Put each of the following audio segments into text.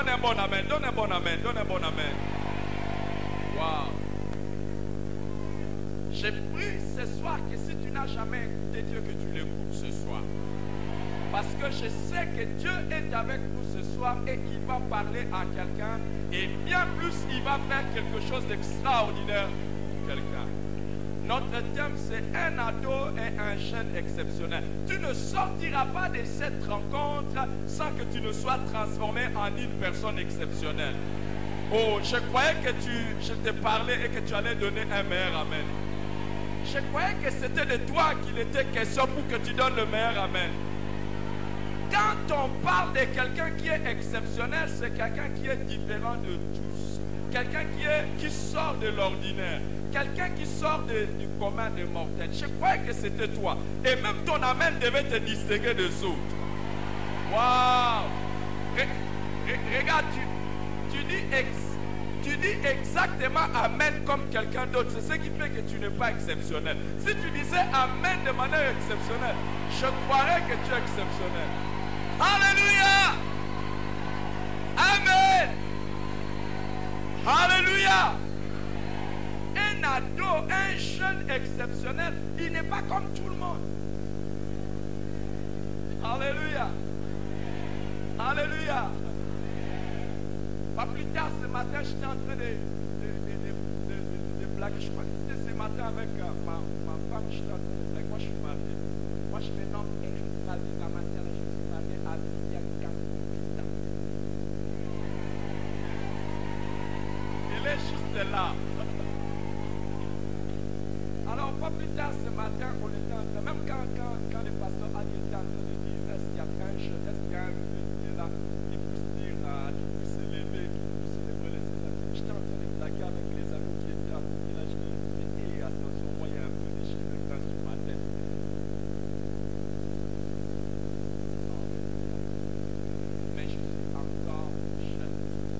Donne un bon amen, donne un bon amen, donne un bon amen. Wow. J'ai pris ce soir que si tu n'as jamais écouté Dieu, que tu l'écoutes ce soir. Parce que je sais que Dieu est avec nous ce soir et il va parler à quelqu'un. Et bien plus, il va faire quelque chose d'extraordinaire pour quelqu'un. Notre thème, c'est un ado et un jeune exceptionnel. Tu ne sortiras pas de cette rencontre sans que tu ne sois transformé en une personne exceptionnelle. Oh, je croyais que je te parlais et que tu allais donner un meilleur amen. Je croyais que c'était de toi qu'il était question pour que tu donnes le meilleur amen. Quand on parle de quelqu'un qui est exceptionnel, c'est quelqu'un qui est différent de tous. Quelqu'un qui sort de l'ordinaire. Quelqu'un qui sort du commun des mortels. Je croyais que c'était toi. Et même ton amen devait te distinguer des autres. Waouh! Regarde, tu dis exactement amen comme quelqu'un d'autre. C'est ce qui fait que tu n'es pas exceptionnel. Si tu disais amen de manière exceptionnelle, je croirais que tu es exceptionnel. Alléluia! Amen! Alléluia! Un ado, un jeune exceptionnel, il n'est pas comme tout le monde. Alléluia! Alléluia! Pas plus tard ce matin, j'étais en train de blaguer. Je crois que c'était ce matin avec ma femme. J'étais en train de blaguer. Moi, je suis marié. Moi, je me nomme Eric Marie Ramatiala. Je suis marié à Bianca Pita. Il est juste là. Alors, pas plus tard ce matin, on était en train, même quand le pasteur a dit, était en train de dire, est-ce qu'il y a un jeune, est-ce qu'il y a un jeune qui est là, qui puisse dire, qui puisse se lever, qui puisse célébrer les Seigneurs. J'étais en train de blaguer avec les amis qui étaient à côté, là, je me disais, hé, attention, moi, il y a un peu de cheveux blancs sur ma tête. Mais je suis encore jeune.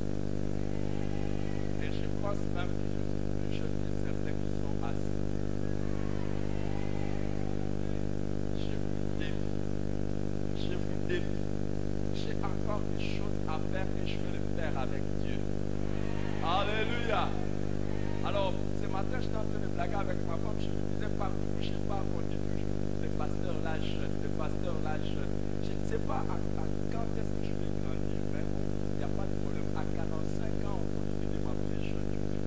Et je pense même que je suis plus jeune que certains qui sont assis. J'ai encore des choses à faire et je vais le faire avec Dieu. Alléluia. Alors, ce matin, j'étais en train de blaguer avec ma femme. Je me disais, pas, je ne sais pas, on dit toujours, le pasteur là jeune, le pasteur là jeune. Je ne sais pas à quand est-ce que je vais grandir, mais il n'y a pas de problème. À 45 ans, on continue de m'appeler jeune.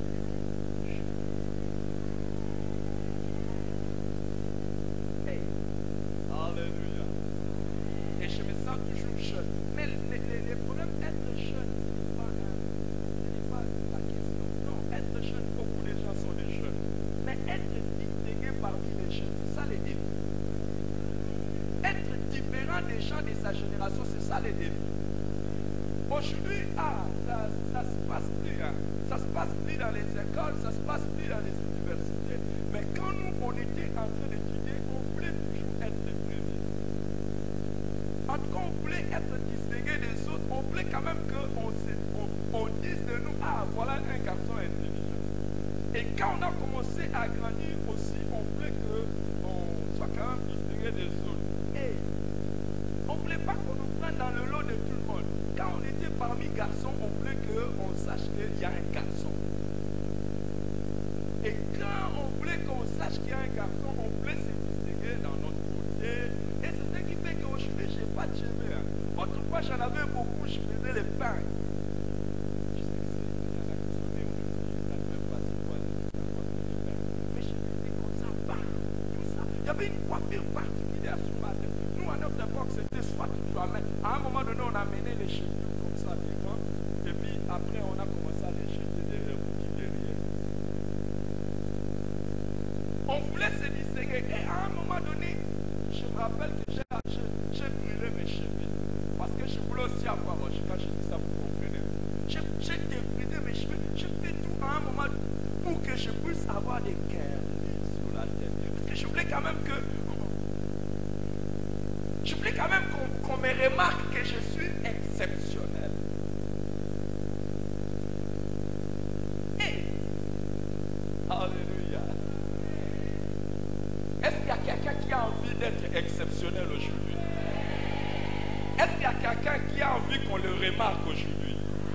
Hey. Alléluia. Et je me sens toujours jeune. Mais le problème, être jeune, ce n'est pas la question. Non, être jeune, beaucoup de gens sont des jeunes. Mais être distingué parmi les jeunes, c'est ça le défi. Être différent des gens de sa génération, c'est ça le défi. Aujourd'hui, ça se passe plus. Hein. Ça se passe plus dans les écoles, ça se passe plus dans les universités. Mais quand nous, on était en train d'étudier, on voulait toujours être les premiers. En tout cas, on voulait être distingué des autres. On voulait quand même qu'on dise de nous, ah, voilà un garçon intelligent. Et quand on a commencé à grandir aussi, on voulait qu'on soit quand même distingué des autres. Et on ne voulait pas qu'on nous prenne dans le lot de tout le monde. Quand on était parmi garçons, on voulait qu'on sache qu'il y a un garçon. Et quand on voulait qu'on sache qu'il y a un garçon, on voulait se distinguer dans notre côté. Et c'est ce qui fait qu'aujourd'hui, je n'ai pas de cheveux. Hein. Autrefois, j'en avais beaucoup, je faisais les pains. Je sais que c'est un actionné aujourd'hui, je ne sais même pas c'est quoi les pains. Mais je faisais comme ça, bam, tout ça. Il y avait une coiffure particulière sur ma tête. Nous, à notre époque, c'était soit tu dois mettre. À un moment donné, on a mené les cheveux comme ça devant. Et puis après, on a commencé à les jeter derrière. On voulait se distinguer. Et à un moment donné, je me rappelle que j'ai brûlé mes cheveux. Parce que je voulais aussi avoir. Quand je dis ça, vous comprenez. J'ai débridé mes cheveux. J'ai fait tout à un moment pour que je puisse avoir des curls sur la tête. Parce que je voulais quand même qu'on me remarque que je suis exceptionnel. Et alléluia. Est-ce qu'il y a quelqu'un qui a envie d'être exceptionnel aujourd'hui? Est-ce qu'il y a quelqu'un qui a envie qu'on le remarque aujourd'hui?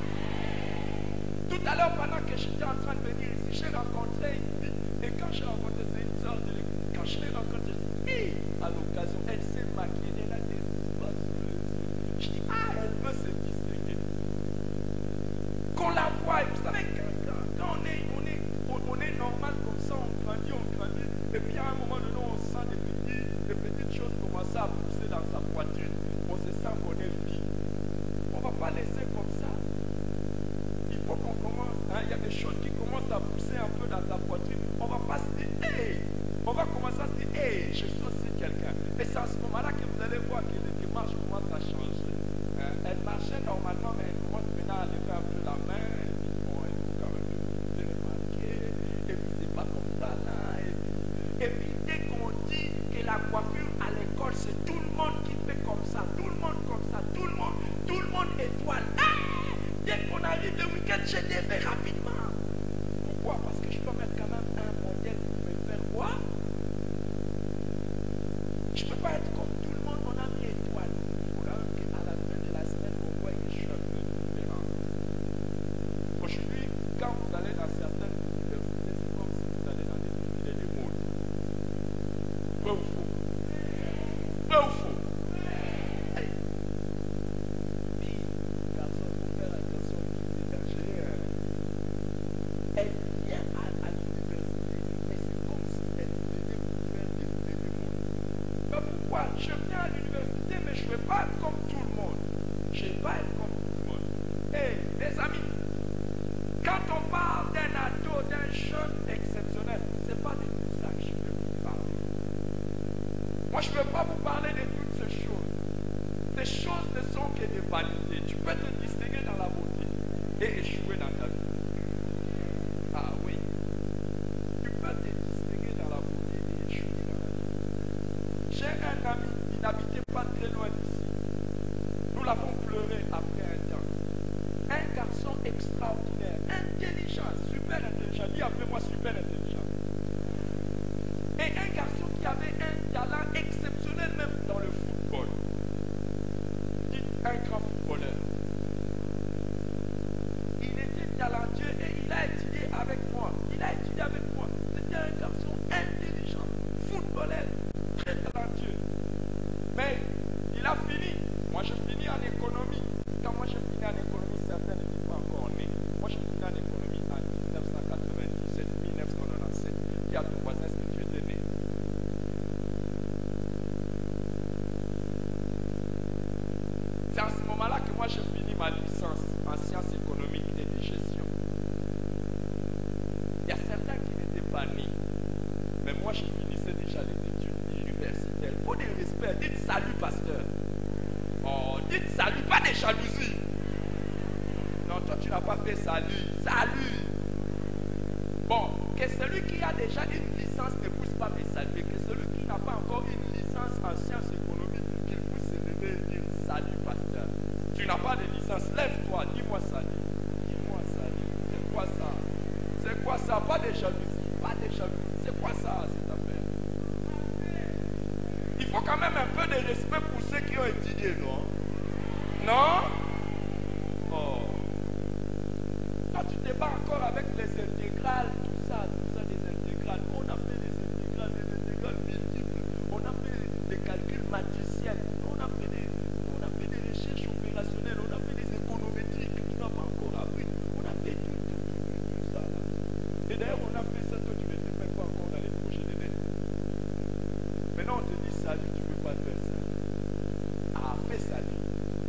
Tout à l'heure, pendant que j'étais en train de venir ici, j'ai rencontré une fille. Et quand j'ai rencontré, c'est une soeur de l'église. Quand je l'ai rencontrée, je dis, à l'occasion, elle s'est maquillée, elle a des spots sur les yeux. Je dis, elle veut se distinguer. Qu'on la voie. Vous savez, quand on est normal comme ça, on grandit. Et puis à un moment donné, on sent des petites choses commencer à pousser dans sa poitrine. On se sent qu'on est vie. On ne va pas laisser comme ça. Il faut qu'on commence. Hein, il y a des choses qui commencent à pousser un peu dans ta poitrine. On ne va pas se dire, hey! On va commencer à se dire, hey, je suis aussi quelqu'un. Et c'est à ce moment-là que vous allez voir que les démarches commencent à changer. Hein, elle marchait normalement, mais elle commence maintenant à lever un peu la main. Et puis bon, elle faut quand même se remarquer. Et puis c'est pas comme ça là. Et puis dès qu'on dit que la coiffure à l'école, c'est tout le monde qui fait comme ça, tout le monde comme ça, tout le monde étoile. Ah! Dès qu'on arrive le week-end, je défais rapidement. Pourquoi? Parce que je peux mettre quand même un modèle pour me faire voir. Je ne peux pas être comme tout le monde, on a mis étoile. Il faut quand même qu'à la fin de la semaine, on voit quelque chose de différent. Aujourd'hui, quand vous allez dans certaines universités, c'est comme si vous allez dans des défilés de mode. Vrai ou faux? Vrai ou faux? Hey. Puis, garçon, il faut faire attention aux petits étrangers. Elle vient à l'université, mais c'est comme si elle venait pour faire des défilés de mode. Mais pourquoi? Je viens à l'université, mais je ne vais pas être comme tout le monde. Je ne vais pas être comme tout le monde. Hey, les amis, quand on parle d'un ado, d'un jeune exceptionnel, ce n'est pas de tout ça que je veux vous parler. Moi, je ne veux pas vous parler de toutes ces choses. Ces choses ne sont que des vanités. Tu peux te distinguer dans la beauté et échouer dans ta vie. Ah oui. Tu peux te distinguer dans la beauté et échouer dans la vie. J'ai un ami, il n'habitait pas très loin d'ici. Nous l'avons pleuré après un temps. Un garçon extraordinaire, intelligent, super intelligent. Dis après moi, super intelligent. Et un garçon qui avait un talent exceptionnel même dans le football. Dites un grand footballeur. Il était talentueux et il a étudié avec moi. C'était un garçon intelligent, footballeur, très talentueux. Mais il a fini. Moi, j'ai fini en économie. Quand moi, j'ai fini en économie, certains ne sont pas encore nés. Moi, j'ai fini en économie en 1997, 1997. Dis à ton voisin ce que tu étais né. C'est à ce moment-là que moi, j'ai fini ma licence en sciences économiques et de gestion. Il y a certains qui n'étaient pas nés. Mais moi, je finissais déjà les études universitaires. Il faut des respects. Dites salut, pasteur. Oh, dites salut, pas de jalousie. Non, toi, tu n'as pas fait salut. Salut. Bon, que celui qui a déjà une licence ne puisse pas me saluer. Que celui qui n'a pas encore une licence en sciences économiques, qu'il puisse se lever et dire salut, pasteur. Tu n'as pas de licence, lève-toi, dis-moi salut. Dis-moi salut. C'est quoi ça? C'est quoi ça? Pas de jalousie. Pas de jalousie. C'est quoi ça, cette affaire? Il faut quand même un peu de respect pour ceux qui ont étudié, non? Non? Oh. Toi, tu te bats encore avec les intégrales, tout ça, des intégrales. On a fait des intégrales multiples. On a fait des calculs matriciels. On a fait des recherches opérationnelles. On a fait des économétriques que tu n'as pas encore appris. On a fait tout ça. Là. Et d'ailleurs, on a fait ça, toi, tu ne fais pas encore dans les projets de net. Maintenant, on te dit salut, tu ne peux pas faire ça. Ah, fais salut.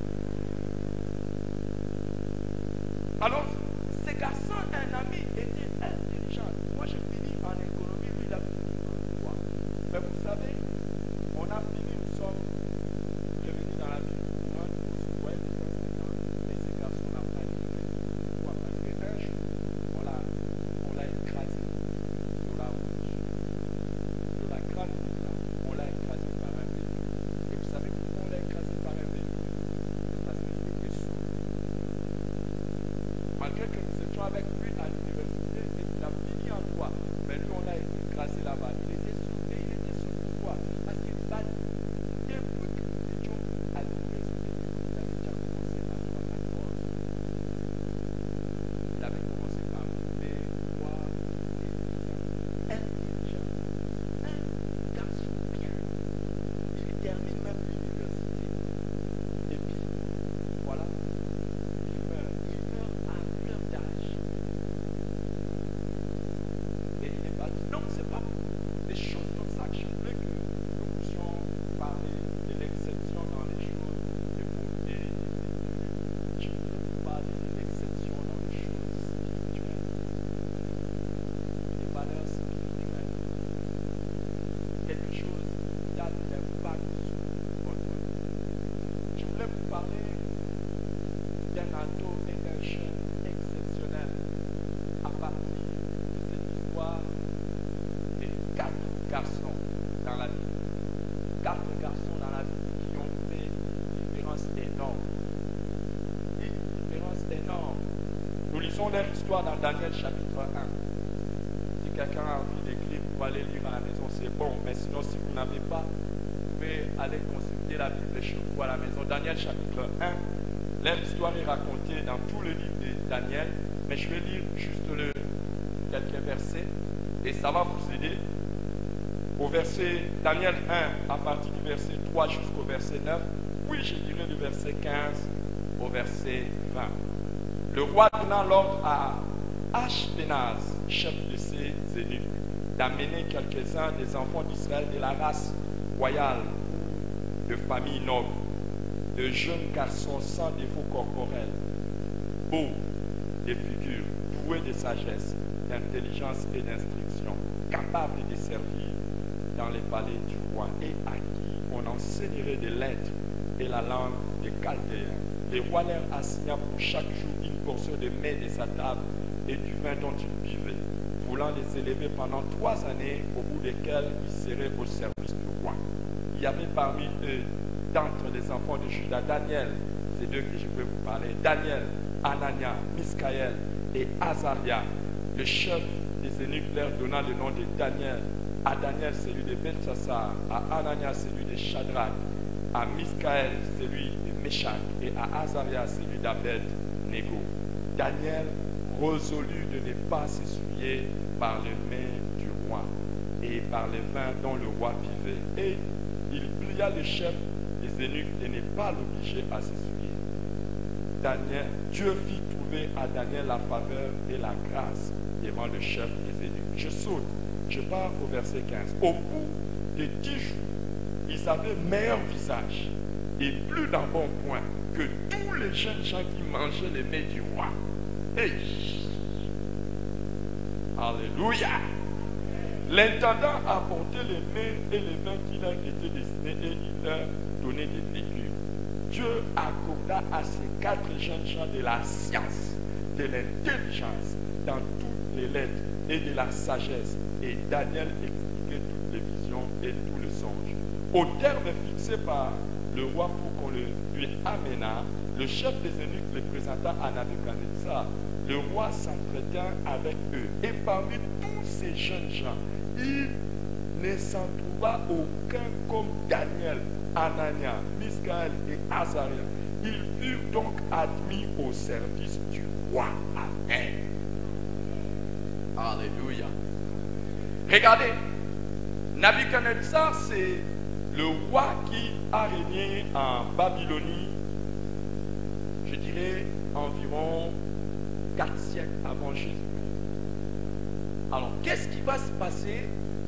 Alors, ce garçon, un ami, était intelligent. Moi, j'ai fini en économie, lui, il a fini en droit. Mais vous savez, on a fini, nous sommes revenus dans la ville. Moi, on se voyait de temps en temps, et ce garçon n'a pas livré. Pourquoi? Parce qu'un jour, on l'a écrasé sur la route. De la grande ville, là, on l'a écrasé par un véhicule. Et vous savez pourquoi on l'a écrasé par un véhicule? Parce qu'il était sourd. Malgré que nous étions avec lui à l'université et qu'il a fini en droit, mais lui on l'a écrasé là-bas. Il était sourd. Et il était sourd pourquoi? Parce que depuis que nous étions à l'université, il avait déjà commencé à prendre la cause. Il avait Renato est un jeune exceptionnel. À partir de cette histoire, et 4 garçons dans la vie. 4 garçons dans la vie qui ont fait une différence énorme. Une différence énorme. Nous lisons leur histoire dans Daniel chapitre 1. Si quelqu'un a envie d'écrire pour aller lire à la maison, c'est bon. Mais sinon, si vous n'avez pas, vous pouvez aller consulter la Bible chez vous à la maison. Daniel chapitre 1. Leur histoire est racontée dans tout le livre de Daniel. Mais je vais lire juste quelques versets et ça va vous aider. Au verset Daniel 1, à partir du verset 3 jusqu'au verset 9, oui, je dirais du verset 15 au verset 20. Le roi donna l'ordre à Ashpenaz, chef de ses eunuques, d'amener quelques-uns des enfants d'Israël de la race royale, de famille noble, de jeunes garçons sans défaut corporel, beaux de figure, doués de sagesse, d'intelligence et d'instruction, capables de servir dans les palais du roi et à qui on enseignerait des lettres et la langue des Chaldéens. Le roi leur assigna pour chaque jour une portion de mets de sa table et du vin dont ils buvaient, voulant les élever pendant 3 années, au bout desquelles ils seraient au service du roi. Il y avait parmi eux, d'entre les enfants de Juda, Daniel, c'est d'eux que je peux vous parler, Daniel, Anania, Miskaël et Azaria. Le chef des eunuques leur donna le nom de Daniel. À Daniel, celui de Beltsassar, à Anania, celui de Shadrach, à Miskaël, celui de Meshach, et à Azaria, celui d'Abed-Nego. Daniel résolut de ne pas s'essuyer par le mets du roi et par les vins dont le roi vivait. Et il pria le chef des eunuques de ne pas l'obliger à s'essuyer. Dieu fit trouver à Daniel la faveur et la grâce devant le chef des eunuques. Je saute, je pars au verset 15. Au bout de 10 jours, ils avaient meilleur visage et plus d'un bon point que tous les jeunes gens qui mangeaient les mets du roi. Hey. Alléluia. L'intendant apportait les mets et les vins qui leur étaient destinés et il leur donnait des légumes. Dieu accorda à ces 4 jeunes gens de la science, de l'intelligence dans toutes les lettres et de la sagesse. Et Daniel expliquait toutes les visions et tous les songes. Au terme fixé par le roi pour qu'on le lui amena, le chef des eunuques les présenta à Nabuchodonosor. Le roi s'entretint avec eux. Et parmi tous ces jeunes gens, il ne s'en trouva aucun comme Daniel, Anania, Miskaël et Azaria. Ils furent donc admis au service du roi. Amen. Alléluia. Regardez, Nabuchodonosor, c'est le roi qui a régné en Babylonie, je dirais environ 4 siècles avant Jésus. Alors, qu'est-ce qui va se passer?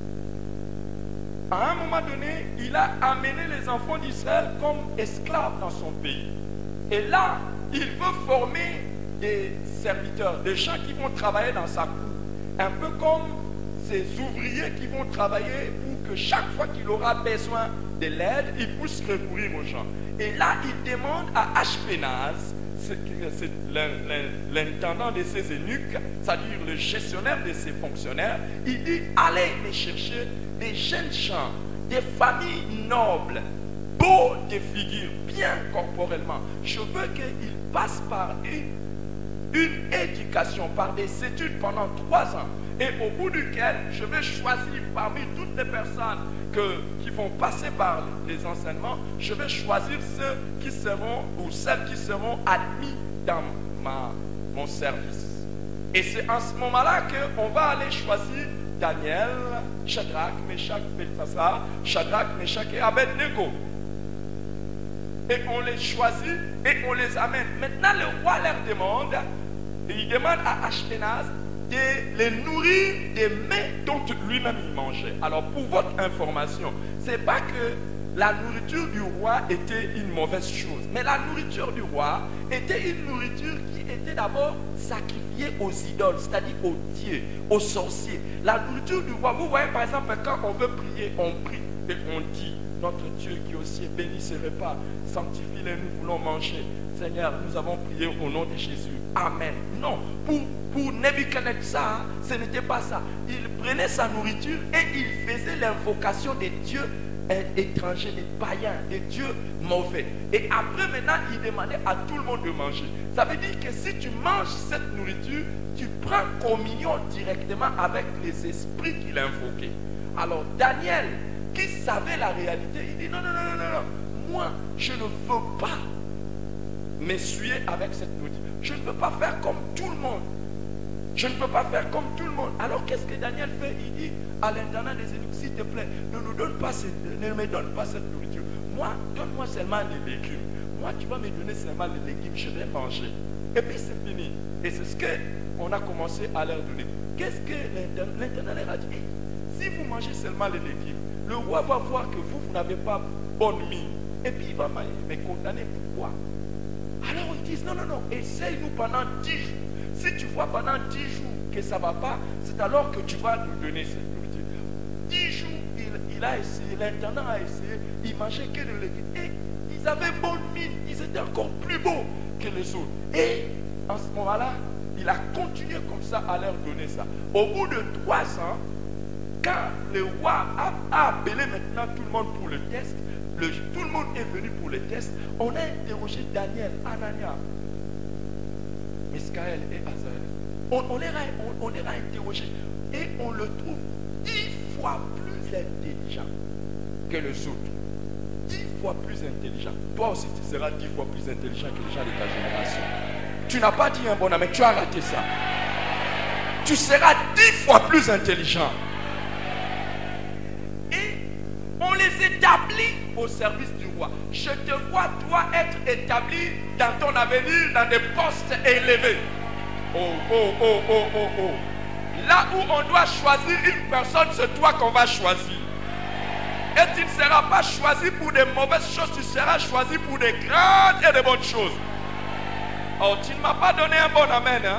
À un moment donné, il a amené les enfants d'Israël comme esclaves dans son pays. Et là, il veut former des serviteurs, des gens qui vont travailler dans sa cour. Un peu comme ces ouvriers qui vont travailler pour que chaque fois qu'il aura besoin de l'aide, il puisse recourir aux gens. Et là, il demande à Ashpenaz, c'est l'intendant de ses eunuques, c'est-à-dire le gestionnaire de ses fonctionnaires, il dit, allez me chercher des jeunes gens, des familles nobles, beaux de figure, bien corporellement. Je veux qu'ils passent par une éducation, par des études pendant 3 ans. Et au bout duquel, je vais choisir parmi toutes les personnes qui vont passer par les enseignements, je vais choisir ceux qui seront ou celles qui seront admis dans mon service. Et c'est en ce moment-là qu'on va aller choisir Daniel, Shadrach, Meshach, Beltsassar, Shadrach, Meshach et Abed-Nego. Et on les choisit et on les amène. Maintenant, le roi leur demande, et il demande à Ashpenaz de les nourrir des mets dont lui-même il mangeait. Alors, pour votre information, c'est pas que la nourriture du roi était une mauvaise chose, mais la nourriture du roi était une nourriture qui était d'abord sacrifiée aux idoles, c'est-à-dire aux dieux, aux sorciers. La nourriture du roi, vous voyez par exemple, quand on veut prier, on prie et on dit, notre Dieu qui aussi est béni ce repas, sanctifie-le, nous voulons manger. Seigneur, nous avons prié au nom de Jésus. Amen. Non, pour Nebuchadnezzar, ce n'était pas ça. Il prenait sa nourriture et il faisait l'invocation des dieux étrangers, des païens, des dieux mauvais. Et après, maintenant, il demandait à tout le monde de manger. Ça veut dire que si tu manges cette nourriture, tu prends communion directement avec les esprits qu'il invoquait. Alors, Daniel, qui savait la réalité, il dit non, non, non, non, non. Moi, je ne veux pas m'essuyer avec cette nourriture. Je ne peux pas faire comme tout le monde. Je ne peux pas faire comme tout le monde. Alors qu'est-ce que Daniel fait? Il dit à l'intendant des eunuques, s'il te plaît, ne me donne pas cette nourriture. Moi, donne-moi seulement les légumes. Moi, tu vas me donner seulement les légumes, je vais manger. Et puis c'est fini. Et c'est ce qu'on a commencé à leur donner. Qu'est-ce que l'intendant leur a dit? Si vous mangez seulement les légumes, le roi va voir que vous n'avez pas bonne mine. Et puis il va me condamner. Pourquoi? Alors ils disent, non, non, non, essaye-nous pendant 10 jours. Si tu vois pendant 10 jours que ça ne va pas, c'est alors que tu vas nous donner cette nourriture. 10 jours, il a essayé, l'intendant a essayé, il mangeait que de légumes. Et ils avaient bonne mine, ils étaient encore plus beaux que les autres. Et en ce moment-là, il a continué comme ça à leur donner ça. Au bout de 3 ans, quand le roi a appelé maintenant tout le monde pour le test, tout le monde est venu pour le test, on a interrogé Daniel, Anania, Misaël et Azaël. On les a interrogés et on le trouve 10 fois plus intelligent que les autres. 10 fois plus intelligent. Toi aussi, tu seras 10 fois plus intelligent que les gens de ta génération. Tu n'as pas dit un bon amen, tu as raté ça. Tu seras 10 fois plus intelligent. On les établit au service du roi. Je te vois, toi, être établi dans ton avenir, dans des postes élevés. Oh, oh, oh, oh, oh, oh. Là où on doit choisir une personne, c'est toi qu'on va choisir. Et tu ne seras pas choisi pour des mauvaises choses, tu seras choisi pour des grandes et des bonnes choses. Oh, tu ne m'as pas donné un bon amen, hein?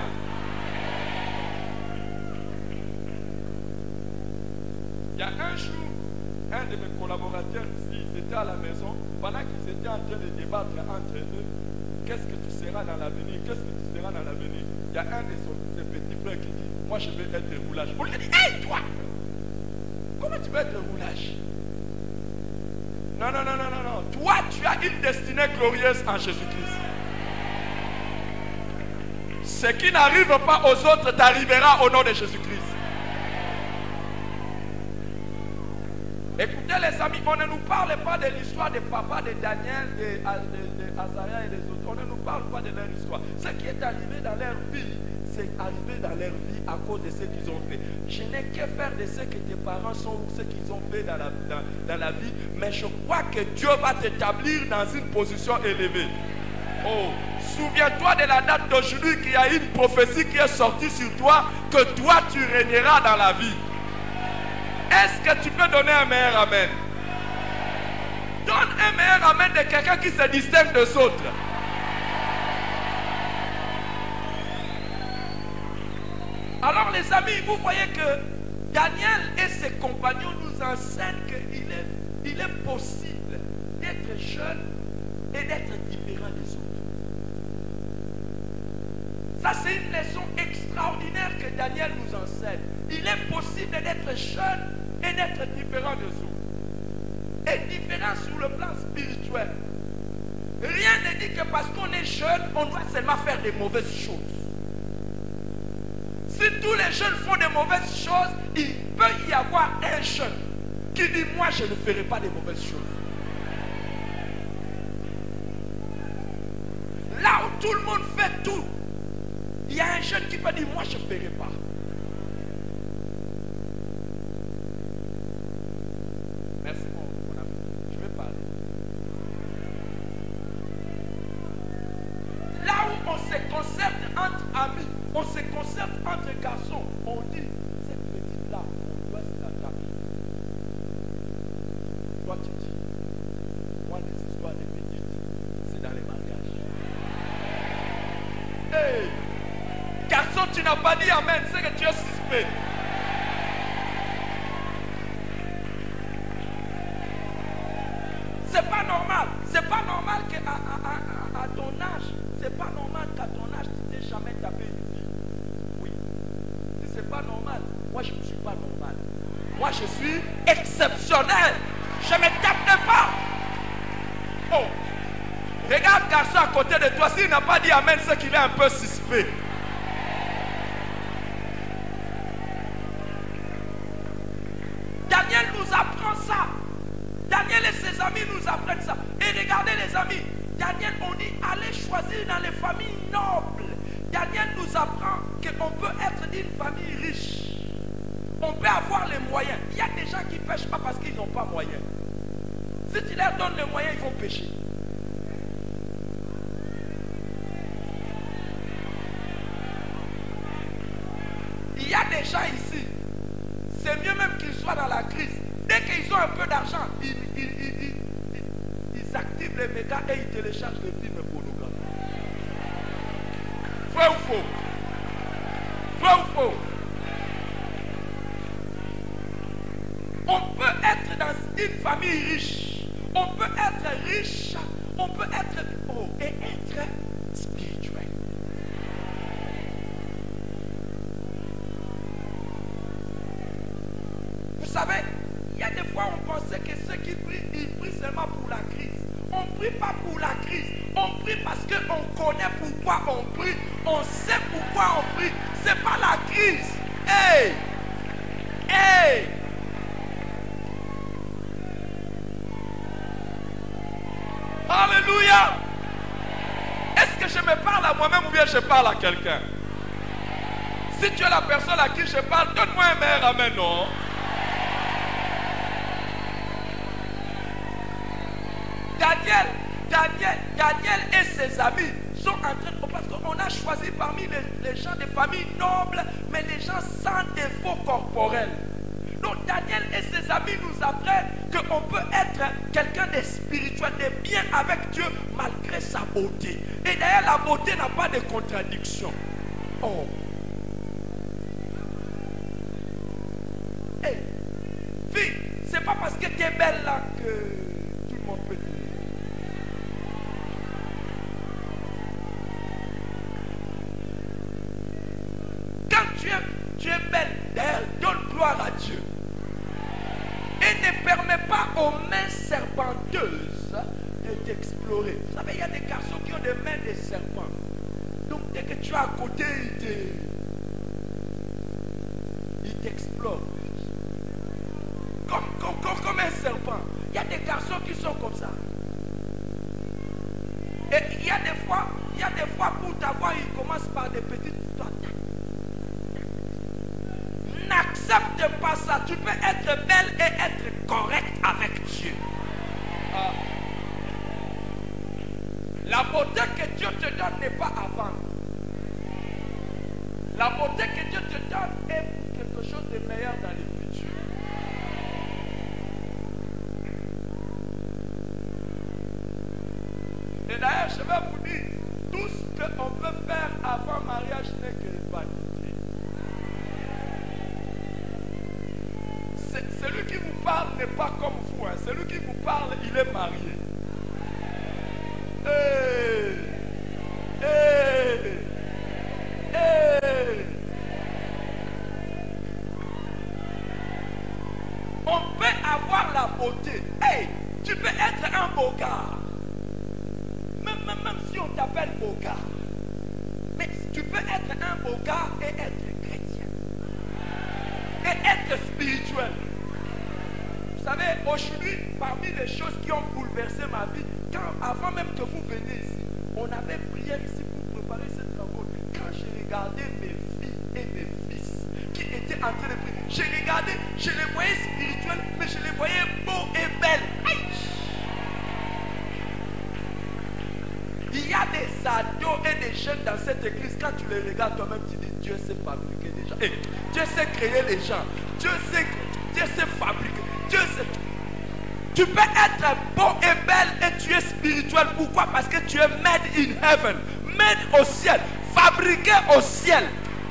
Il y a un jour, un de mes collaborateurs ici, ils étaient à la maison, pendant qu'ils étaient en train de débattre entre eux, qu'est-ce que tu seras dans l'avenir, qu'est-ce que tu seras dans l'avenir. Il y a un de ses petits frères qui dit, moi je vais être roulage. On lui a dit, hey toi, comment tu veux être roulage? Non, non, non, non, non, non. Toi, tu as une destinée glorieuse en Jésus-Christ. Ce qui n'arrive pas aux autres t'arrivera au nom de Jésus-Christ. Écoutez les amis, on ne nous parle pas de l'histoire de papa, de Daniel, de Azaria et des autres. On ne nous parle pas de leur histoire. Ce qui est arrivé dans leur vie, c'est arrivé dans leur vie à cause de ce qu'ils ont fait. Je n'ai que faire de ce que tes parents sont ou ce qu'ils ont fait dans la vie, mais je crois que Dieu va t'établir dans une position élevée. Oh, souviens-toi de la date d'aujourd'hui qu'il y a une prophétie qui est sortie sur toi, que toi tu régneras dans la vie. Est-ce que tu peux donner un meilleur amen? Donne un meilleur amen de quelqu'un qui se distingue des autres. Alors les amis, vous voyez que Daniel et ses compagnons nous enseignent qu'il est possible d'être jeune et d'être différent des autres. Ça, c'est une leçon extraordinaire que Daniel nous enseigne. Il est possible d'être jeune et d'être différent des autres. Et différent sur le plan spirituel. Rien ne dit que parce qu'on est jeune, on doit seulement faire des mauvaises choses. Si tous les jeunes font des mauvaises choses, il peut y avoir un jeune qui dit, moi je ne ferai pas de mauvaises choses. Là où tout le monde fait tout, il y a un jeune qui peut dire, moi je ne ferai pas. Merci mon ami, je vais parler. Là où on se concerte entre amis, on se concerte entre garçons, on dit, cette petite-là, on doit se la taper. Toi tu dis, moi les histoires des petites, c'est dans les mariages. Hey! Garçon, tu n'as pas dit amen, c'est que tu es suspect. C'est pas normal. C'est pas normal qu'un à ton âge, c'est pas normal qu'à ton âge, tu t'es jamais tapé une fille. Oui. Si c'est pas normal, moi je ne suis pas normal. Moi je suis exceptionnel. Je ne me tape pas. Oh. Regarde garçon à côté de toi. S'il n'a pas dit amen, c'est qu'il est un peu suspect. Daniel nous apprend ça. Daniel et ses amis nous apprennent ça. Et regardez les amis, Daniel, on dit allez choisir dans les familles nobles. Daniel nous apprend qu'on peut être d'une famille riche. On peut avoir les moyens. Il y a des gens qui ne pêchent pas parce qu'ils n'ont pas moyens. Si tu leur donnes les moyens, ils vont pêcher. Il y a des gens ici, c'est mieux même qu'ils soient dans la crise. Dès qu'ils ont un peu d'argent, ils activent les mégas et ils téléchargent des films pornographiques. Vrai ou faux? Vrai ou faux? On peut être dans une famille riche. On peut être riche. On peut être et être spirituel. Vous savez, il y a des fois on pensait que ceux qui prient, ils prient seulement pour la crise. On ne prie pas pour la crise. On prie parce qu'on connaît pourquoi on prie. On sait pourquoi on prie. Ce n'est pas la crise. Hey! Hey! Alléluia! Est-ce que je me parle à moi-même ou bien je parle à quelqu'un? Si tu es la personne à qui je parle, donne-moi un meilleur amen, non? Daniel et ses amis sont en train de... Parce qu'on a choisi parmi les gens des familles nobles, mais les gens sans défaut corporel. Donc Daniel et ses amis nous apprennent qu'on peut être quelqu'un de spirituel, de bien avec Dieu, malgré sa beauté. Et d'ailleurs, la beauté n'a pas de contradiction. Oh. Hey, fille, c'est pas parce que tu es belle là que tout le monde peut te... Tu es belle, donne gloire à Dieu. Et ne permet pas aux mains serpenteuses de t'explorer. Vous savez, il y a des garçons qui ont des mains de serpents. Donc dès que tu es à côté, ils t'explorent. Comme un serpent. Il y a des garçons qui sont comme ça. Et il y a des fois pour t'avoir, ils commencent par des petites histoires. N'accepte pas ça. Tu peux être belle et être correcte avec Dieu. Ah. La beauté que Dieu te donne n'est pas à vendre. La beauté que Dieu te donne est quelque chose de meilleur dans le futur. Et d'ailleurs, je vais vous dire, tout ce qu'on peut faire avant mariage n'est que vanité. Celui qui vous parle n'est pas comme vous. Hein. Celui qui vous parle, il est marié. Hey. Hey. Hey. On peut avoir la beauté. Hey, tu peux être un beau gars. Même si on t'appelle beau gars. Mais tu peux être un beau gars et être chrétien. Et être spirituel. Vous savez, aujourd'hui, parmi les choses qui ont bouleversé ma vie, avant même que vous veniez ici, on avait prié ici pour préparer cette rencontre. Quand j'ai regardé mes filles et mes fils qui étaient en train de prier, j'ai regardé, je les voyais spirituels, mais je les voyais beaux et belles. Aïe! Il y a des ados et des jeunes dans cette église, quand tu les regardes toi-même, tu dis Dieu sait fabriquer des gens. Hey, Dieu sait créer les gens. Dieu sait fabriquer. Dieu sait. Tu peux être beau et belle et tu es spirituel. Pourquoi? Parce que tu es made in heaven. Made au ciel. Fabriqué au ciel.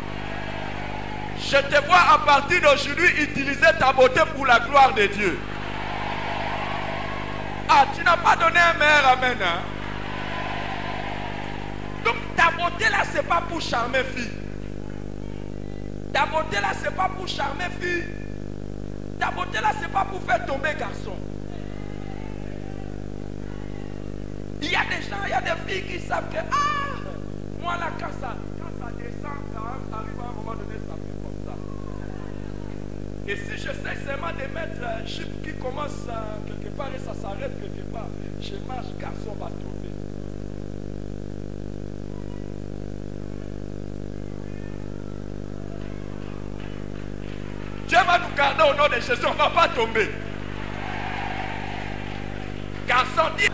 Je te vois à partir d'aujourd'hui utiliser ta beauté pour la gloire de Dieu. Ah, tu n'as pas donné un meilleur amen, hein? Ta beauté là, c'est pas pour charmer fille. Ta beauté là, c'est pas pour charmer fille. Ta beauté là, c'est pas pour faire tomber garçon. Il y a des gens, il y a des filles qui savent que, moi là, quand ça descend, ça arrive à un moment donné, ça fait comme ça. Et si je sais seulement de mettre un chip qui commence quelque part et ça s'arrête quelque part, je marche, garçon va tomber. Dieu va nous garder au nom de Jésus, on ne va pas tomber. Garçon, dit.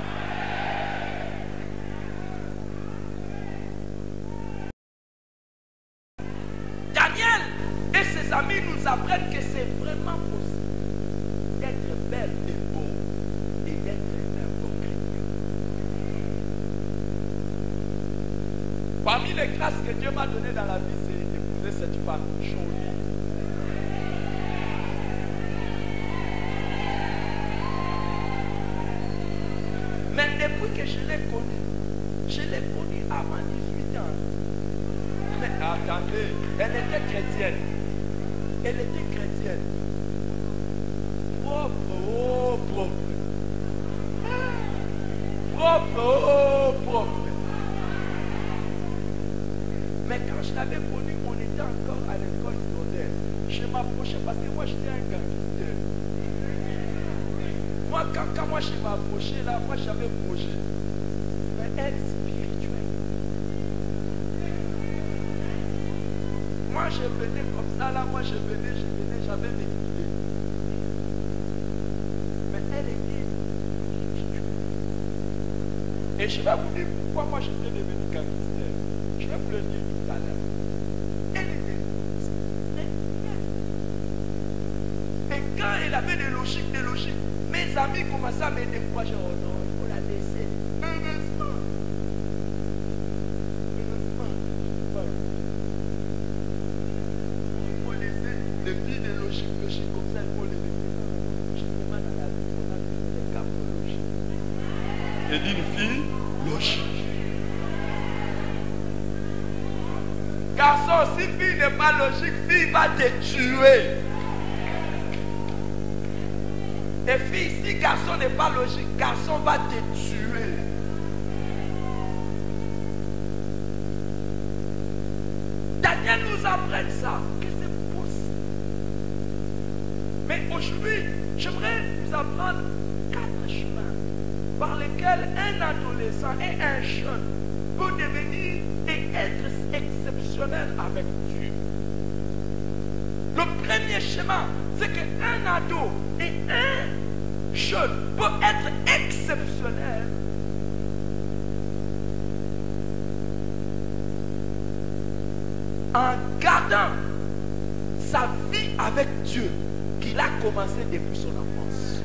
Daniel et ses amis nous apprennent que c'est vraiment possible d'être belle et beau et d'être un bon chrétien. Parmi les grâces que Dieu m'a données dans la vie, c'est d'épouser cette femme jolie. Mais depuis que je l'ai connue avant 18 ans. Mais attendez, elle était chrétienne. Elle était chrétienne. Propre, oh propre. Propre, oh propre. Mais quand je l'avais connue, on était encore à l'école secondaire. Je m'approchais parce que moi j'étais un gangster. Moi, quand moi je m'approchais là, moi j'avais projet. Mais elle spirituelle. Moi je venais comme ça là, moi je venais, j'avais mes idées. Mais elle était spirituelle. Et je vais vous dire pourquoi moi j'étais devenu gangster. Je vais vous le dire tout à l'heure. Elle était spirituelle. Et quand elle avait des logiques, mes amis commençaient à me décourager. Oh non, il faut la laisser. Heureusement. Il faut laisser les filles de logique comme ça, il faut les laisser. Justement dans la vie, on a des cas logiques. Et d'une fille logique. Garçon, si fille n'est pas logique, fille va te tuer. Et fille, si garçon n'est pas logique, garçon va te tuer. Daniel nous apprend ça, que c'est possible. Mais aujourd'hui, j'aimerais vous apprendre 4 chemins par lesquels un adolescent et un jeune peut devenir et être exceptionnel avec Dieu. Le premier chemin, c'est qu'un ado et un jeune peut être exceptionnel en gardant sa vie avec Dieu qu'il a commencé depuis son enfance.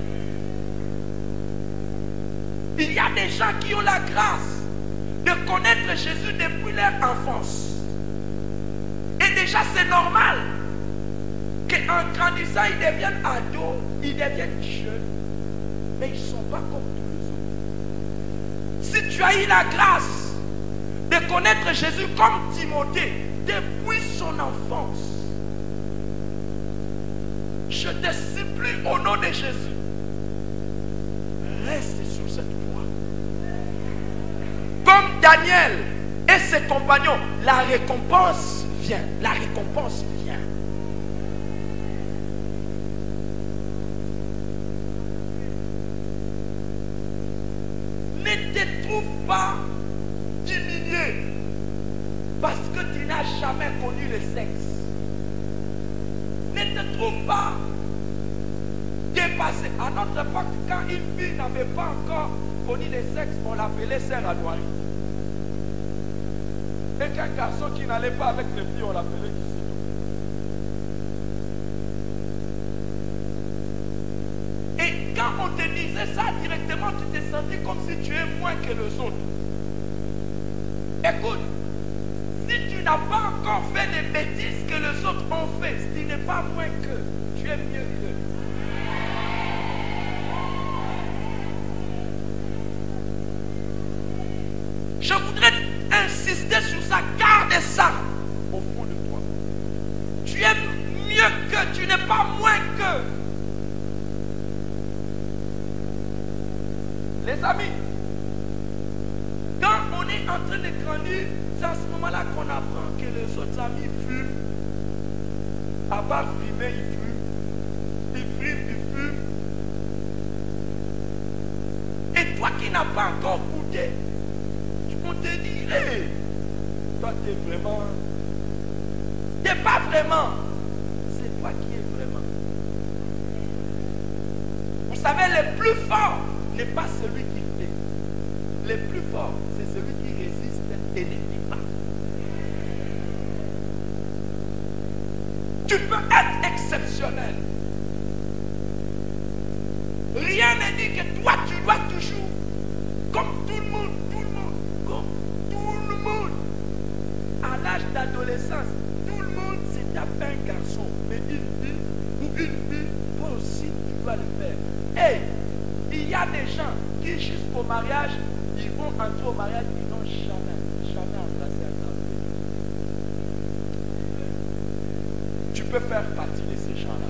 Il y a des gens qui ont la grâce de connaître Jésus depuis leur enfance. Et déjà c'est normal qu'en grandissant, ils deviennent ados, ils deviennent jeunes, mais ils ne sont pas comme tous les autres. Si tu as eu la grâce de connaître Jésus comme Timothée depuis son enfance, je te supplie au nom de Jésus, reste sur cette voie. Comme Daniel et ses compagnons, la récompense vient. La récompense vient. Ne te trouve pas diminué parce que tu n'as jamais connu le sexe. Ne te trouve pas dépassé. À notre époque, quand une fille n'avait pas encore connu le sexe, on l'appelait sœur à Noiri. Et qu'un garçon qui n'allait pas avec les filles, on l'appelait Kissito. Et quand on te disait ça directement, tu te sentais comme si tu es moins que les autres. Écoute, si tu n'as pas encore fait les bêtises que les autres ont fait, tu n'es pas moins qu'eux, tu es mieux qu'eux. Je voudrais insister méditer sur ça, garde ça au fond de toi. Tu es mieux que, tu n'es pas moins que. Les amis, quand on est en train de grandir, c'est à ce moment-là qu'on apprend que les autres amis fument. À part fumer, ils fument. Ils fument, ils fument. Et toi qui n'as pas encore goûté, on te dit, hey, toi tu es vraiment. Tu n'es pas vraiment. C'est toi qui es vraiment. Vous savez, le plus fort n'est pas celui qui fait. Le plus fort, c'est celui qui résiste et ne dit pas. Tu peux être exceptionnel. Rien ne dit que toi, tu dois toujours, comme tout le monde, à l'âge d'adolescence, tout le monde s'est tapé un garçon, mais une fille ou une fille, toi aussi, tu dois le faire. Hey, il y a des gens qui, jusqu'au mariage, ils vont entrer au mariage, ils n'ont jamais embrassé un homme. Tu peux faire partie de ces gens-là.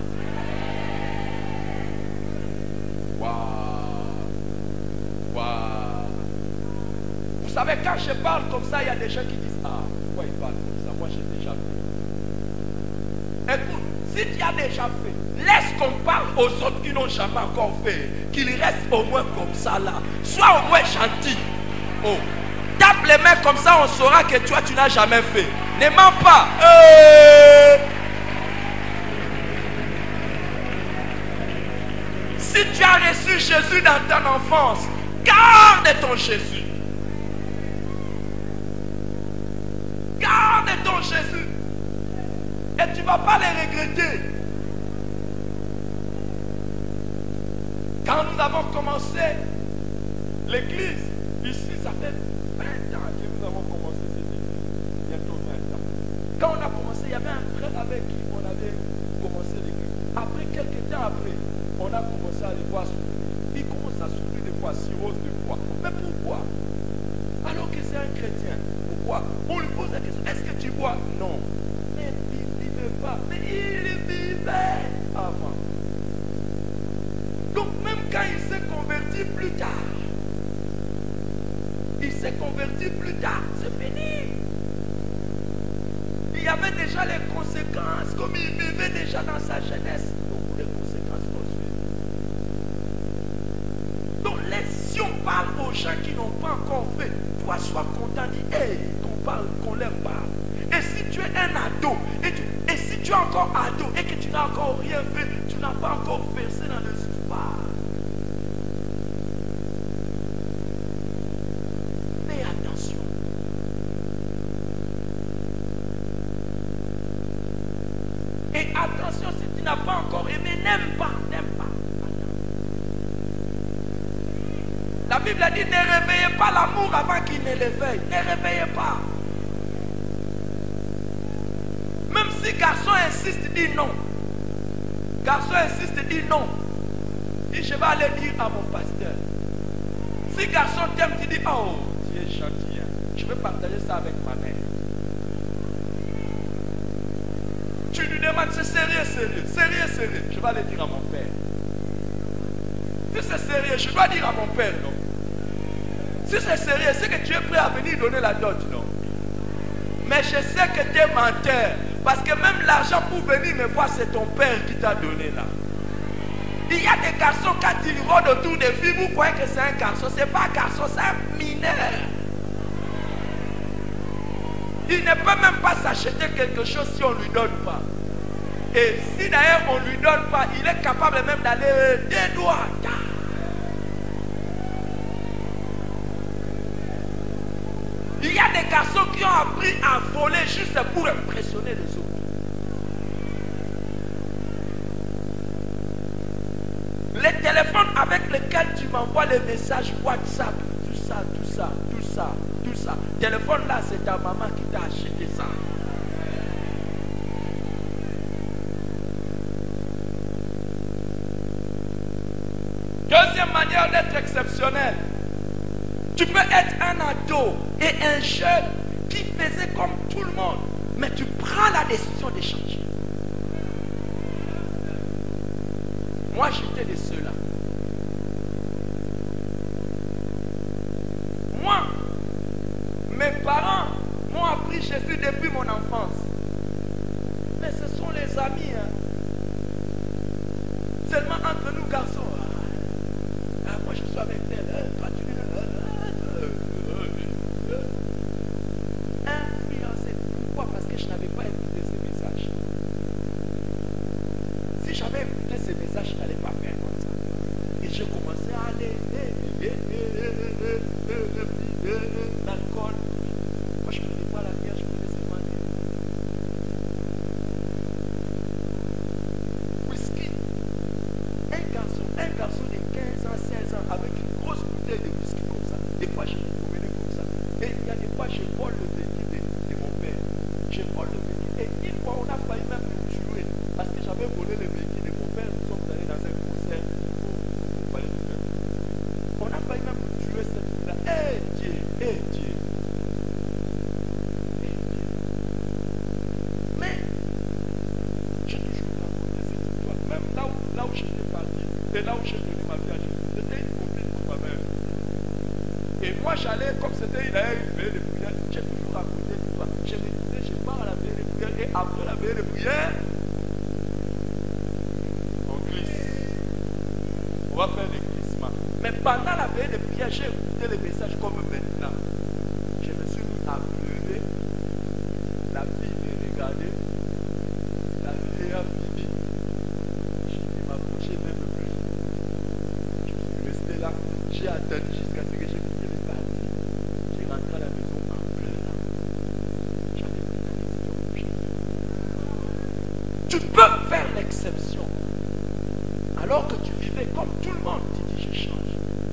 Waouh! Waouh! Vous savez, quand je parle comme ça, il y a des gens qui disent, ah, pourquoi il parle comme ça? Moi, j'ai déjà fait. Écoute, si tu as déjà fait, laisse qu'on parle aux autres qui n'ont jamais encore fait. Qu'ils restent au moins comme ça là. Sois au moins gentil. Oh. Tape les mains comme ça, on saura que toi, tu n'as jamais fait. Ne mens pas. Si tu as reçu Jésus dans ton enfance, garde ton Jésus. Garde ton Jésus. Et tu ne vas pas les regretter. Quand nous avons commencé l'église, ici, ça fait 20 ans que nous avons commencé cette église. Bientôt 20 ans. Quand on a commencé, il y avait un frère avec qui on avait commencé l'église. Après, quelques temps après, on a commencé à les voir souffrir. Il commence à souffrir des fois, cirrhose de foie. Mais pourquoi? Alors que c'est un chrétien. Pourquoi? On lui pose la question, est-ce que tu bois? Non. Mais il ne vivait pas. Mais il vivait avant. Donc même quand il s'est converti plus tard, c'est fini. Il y avait déjà les conséquences, comme il vivait déjà dans sa jeunesse. Donc les conséquences vont suivre. Donc si on parle aux gens qui n'ont pas encore fait, toi sois content, dis, hey, qu'on leur parle. Et si tu es un ado, et si tu es encore ado et que tu n'as encore rien fait, tu n'as pas encore versé dans le histoire. Mais attention. Et attention, si tu n'as pas encore aimé, n'aime pas. La Bible a dit, ne réveillez pas l'amour avant qu'il ne l'éveille. Ne réveillez pas. Même si garçon insiste, dit non. Garçon insiste, dit non. Dit, je vais aller dire à mon pasteur. Si garçon t'aime, tu dis, oh, tu es gentil. Hein. Je vais partager ça avec ma mère. Tu lui demandes, c'est sérieux. Je vais aller dire à mon père. Si c'est sérieux, je dois dire à mon père, non. Si c'est sérieux, c'est que tu es prêt à venir donner la dot, non. Mais je sais que tu es menteur. Parce que même l'argent pour venir me voir, c'est ton père qui t'a donné là. Il y a des garçons, quand ils rôdent autour des filles, vous croyez que c'est un garçon. Ce n'est pas un garçon, c'est un mineur. Il ne peut même pas s'acheter quelque chose si on ne lui donne pas. Et si d'ailleurs on ne lui donne pas, il est capable même d'aller des doigts. Il y a des garçons qui ont appris à voler juste pour impressionner les autres. Les téléphones avec lesquels tu m'envoies les messages WhatsApp, tout ça. Téléphone là, c'est ta maman qui t'a acheté ça. Deuxième manière d'être exceptionnel. Tu peux être un ado et un jeune qui faisait comme tout le monde, mais tu prends la décision de changer. Moi, j'étais de ceux-là. Moi, mes parents m'ont appris Jésus depuis mon enfance. Mais ce sont les amis. Hein. Seulement entre nous garçons. Moi, je suis avec elle. Toi, tu influencé. Pourquoi? Parce que je n'avais pas écouté ces messages. Si j'avais écouté ces messages, je n'allais pas faire comme ça. Et je commençais à aller l'alcool. Moi, je ne prenais pas la bière, je prenais seulement whisky. Un garçon de 15 ans, 16 ans, avec une grosse bouteille de whisky comme ça. Des fois, je me promenais comme ça. Et il y a des fois, je vole le véhicule de mon père. Je vole le véhicule. Et une fois, on a failli même me tuer. Parce que j'avais volé le véhicule de mon père. Nous sommes allés dans un concert au palais du peuple. On a failli même me tuer cette fois-là. Eh Dieu, eh Dieu. Eh Dieu. Mais, j'ai toujours raconté cette histoire. Même là où j'étais parti, et là où j'ai donné ma vie à Jésus, c'était une copine pour ma mère. Et moi, j'allais, comme c'était une veille de prière, j'ai toujours raconté l'histoire. Je me disais, je pars à la veille de prière, et après la veille de prière, on glisse. On va faire des glissements. Mais pendant la veille de prière, j'ai écouté les messages comme maintenant. Je me suis mis à pleurer. La fille me regardait. La fille a fini. Je m'approchais même plus. Je suis resté là. J'ai attendu jusqu'à ce que j'ai quitté le parti. J'ai rentré à la maison en pleurant. J'avais pris la décision pour changer. Tu peux faire l'exception. Alors que tu vivais comme tout le monde, tu dis je change.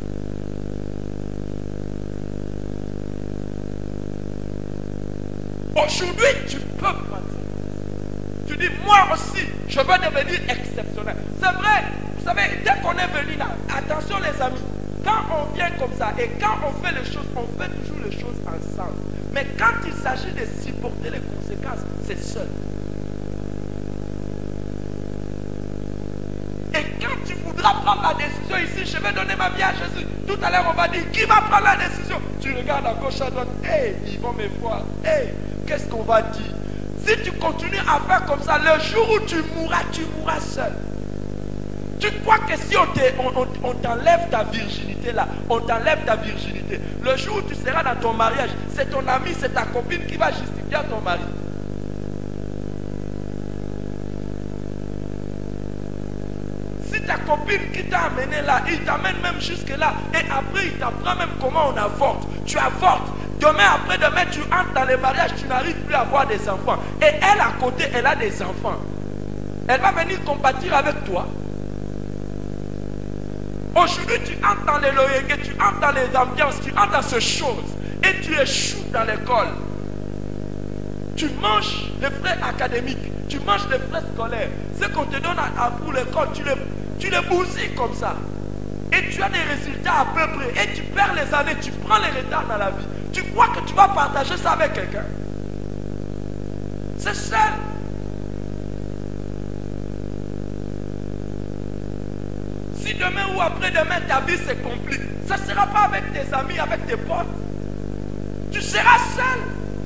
Aujourd'hui, tu peux prendre ça. Tu dis, moi aussi, je veux devenir exceptionnel. C'est vrai, vous savez, dès qu'on est venu là, attention les amis, quand on vient comme ça et quand on fait les choses, on fait toujours les choses ensemble. Mais quand il s'agit de supporter les conséquences, c'est seul. Et quand tu voudras prendre la décision ici, je vais donner ma vie à Jésus. Tout à l'heure, on va dire, qui va prendre la décision? Tu regardes à gauche, à droite, hey, ils vont me voir. Hey, qu'est-ce qu'on va dire? Si tu continues à faire comme ça, le jour où tu mourras seul. Tu crois que si on t'enlève ta virginité là, on t'enlève ta virginité, le jour où tu seras dans ton mariage, c'est ton ami, c'est ta copine qui va justifier à ton mari. Si ta copine qui t'a amené là, il t'amène même jusque là, et après il t'apprend même comment on avorte. Tu avortes. Demain, après-demain, tu entres dans le mariage, tu n'arrives plus à avoir des enfants. Et elle, à côté, elle a des enfants. Elle va venir compatir avec toi. Aujourd'hui, tu entres dans les loyers, tu entres dans les ambiances, tu entres dans ces choses. Et tu échoues dans l'école. Tu manges les frais académiques, tu manges les frais scolaires. Ce qu'on te donne pour l'école, tu les bousilles comme ça. Et tu as des résultats à peu près. Et tu perds les années, tu prends les retards dans la vie. Tu crois que tu vas partager ça avec quelqu'un? C'est seul. Si demain ou après-demain ta vie se complique, ça ne sera pas avec tes amis, avec tes potes. Tu seras seul.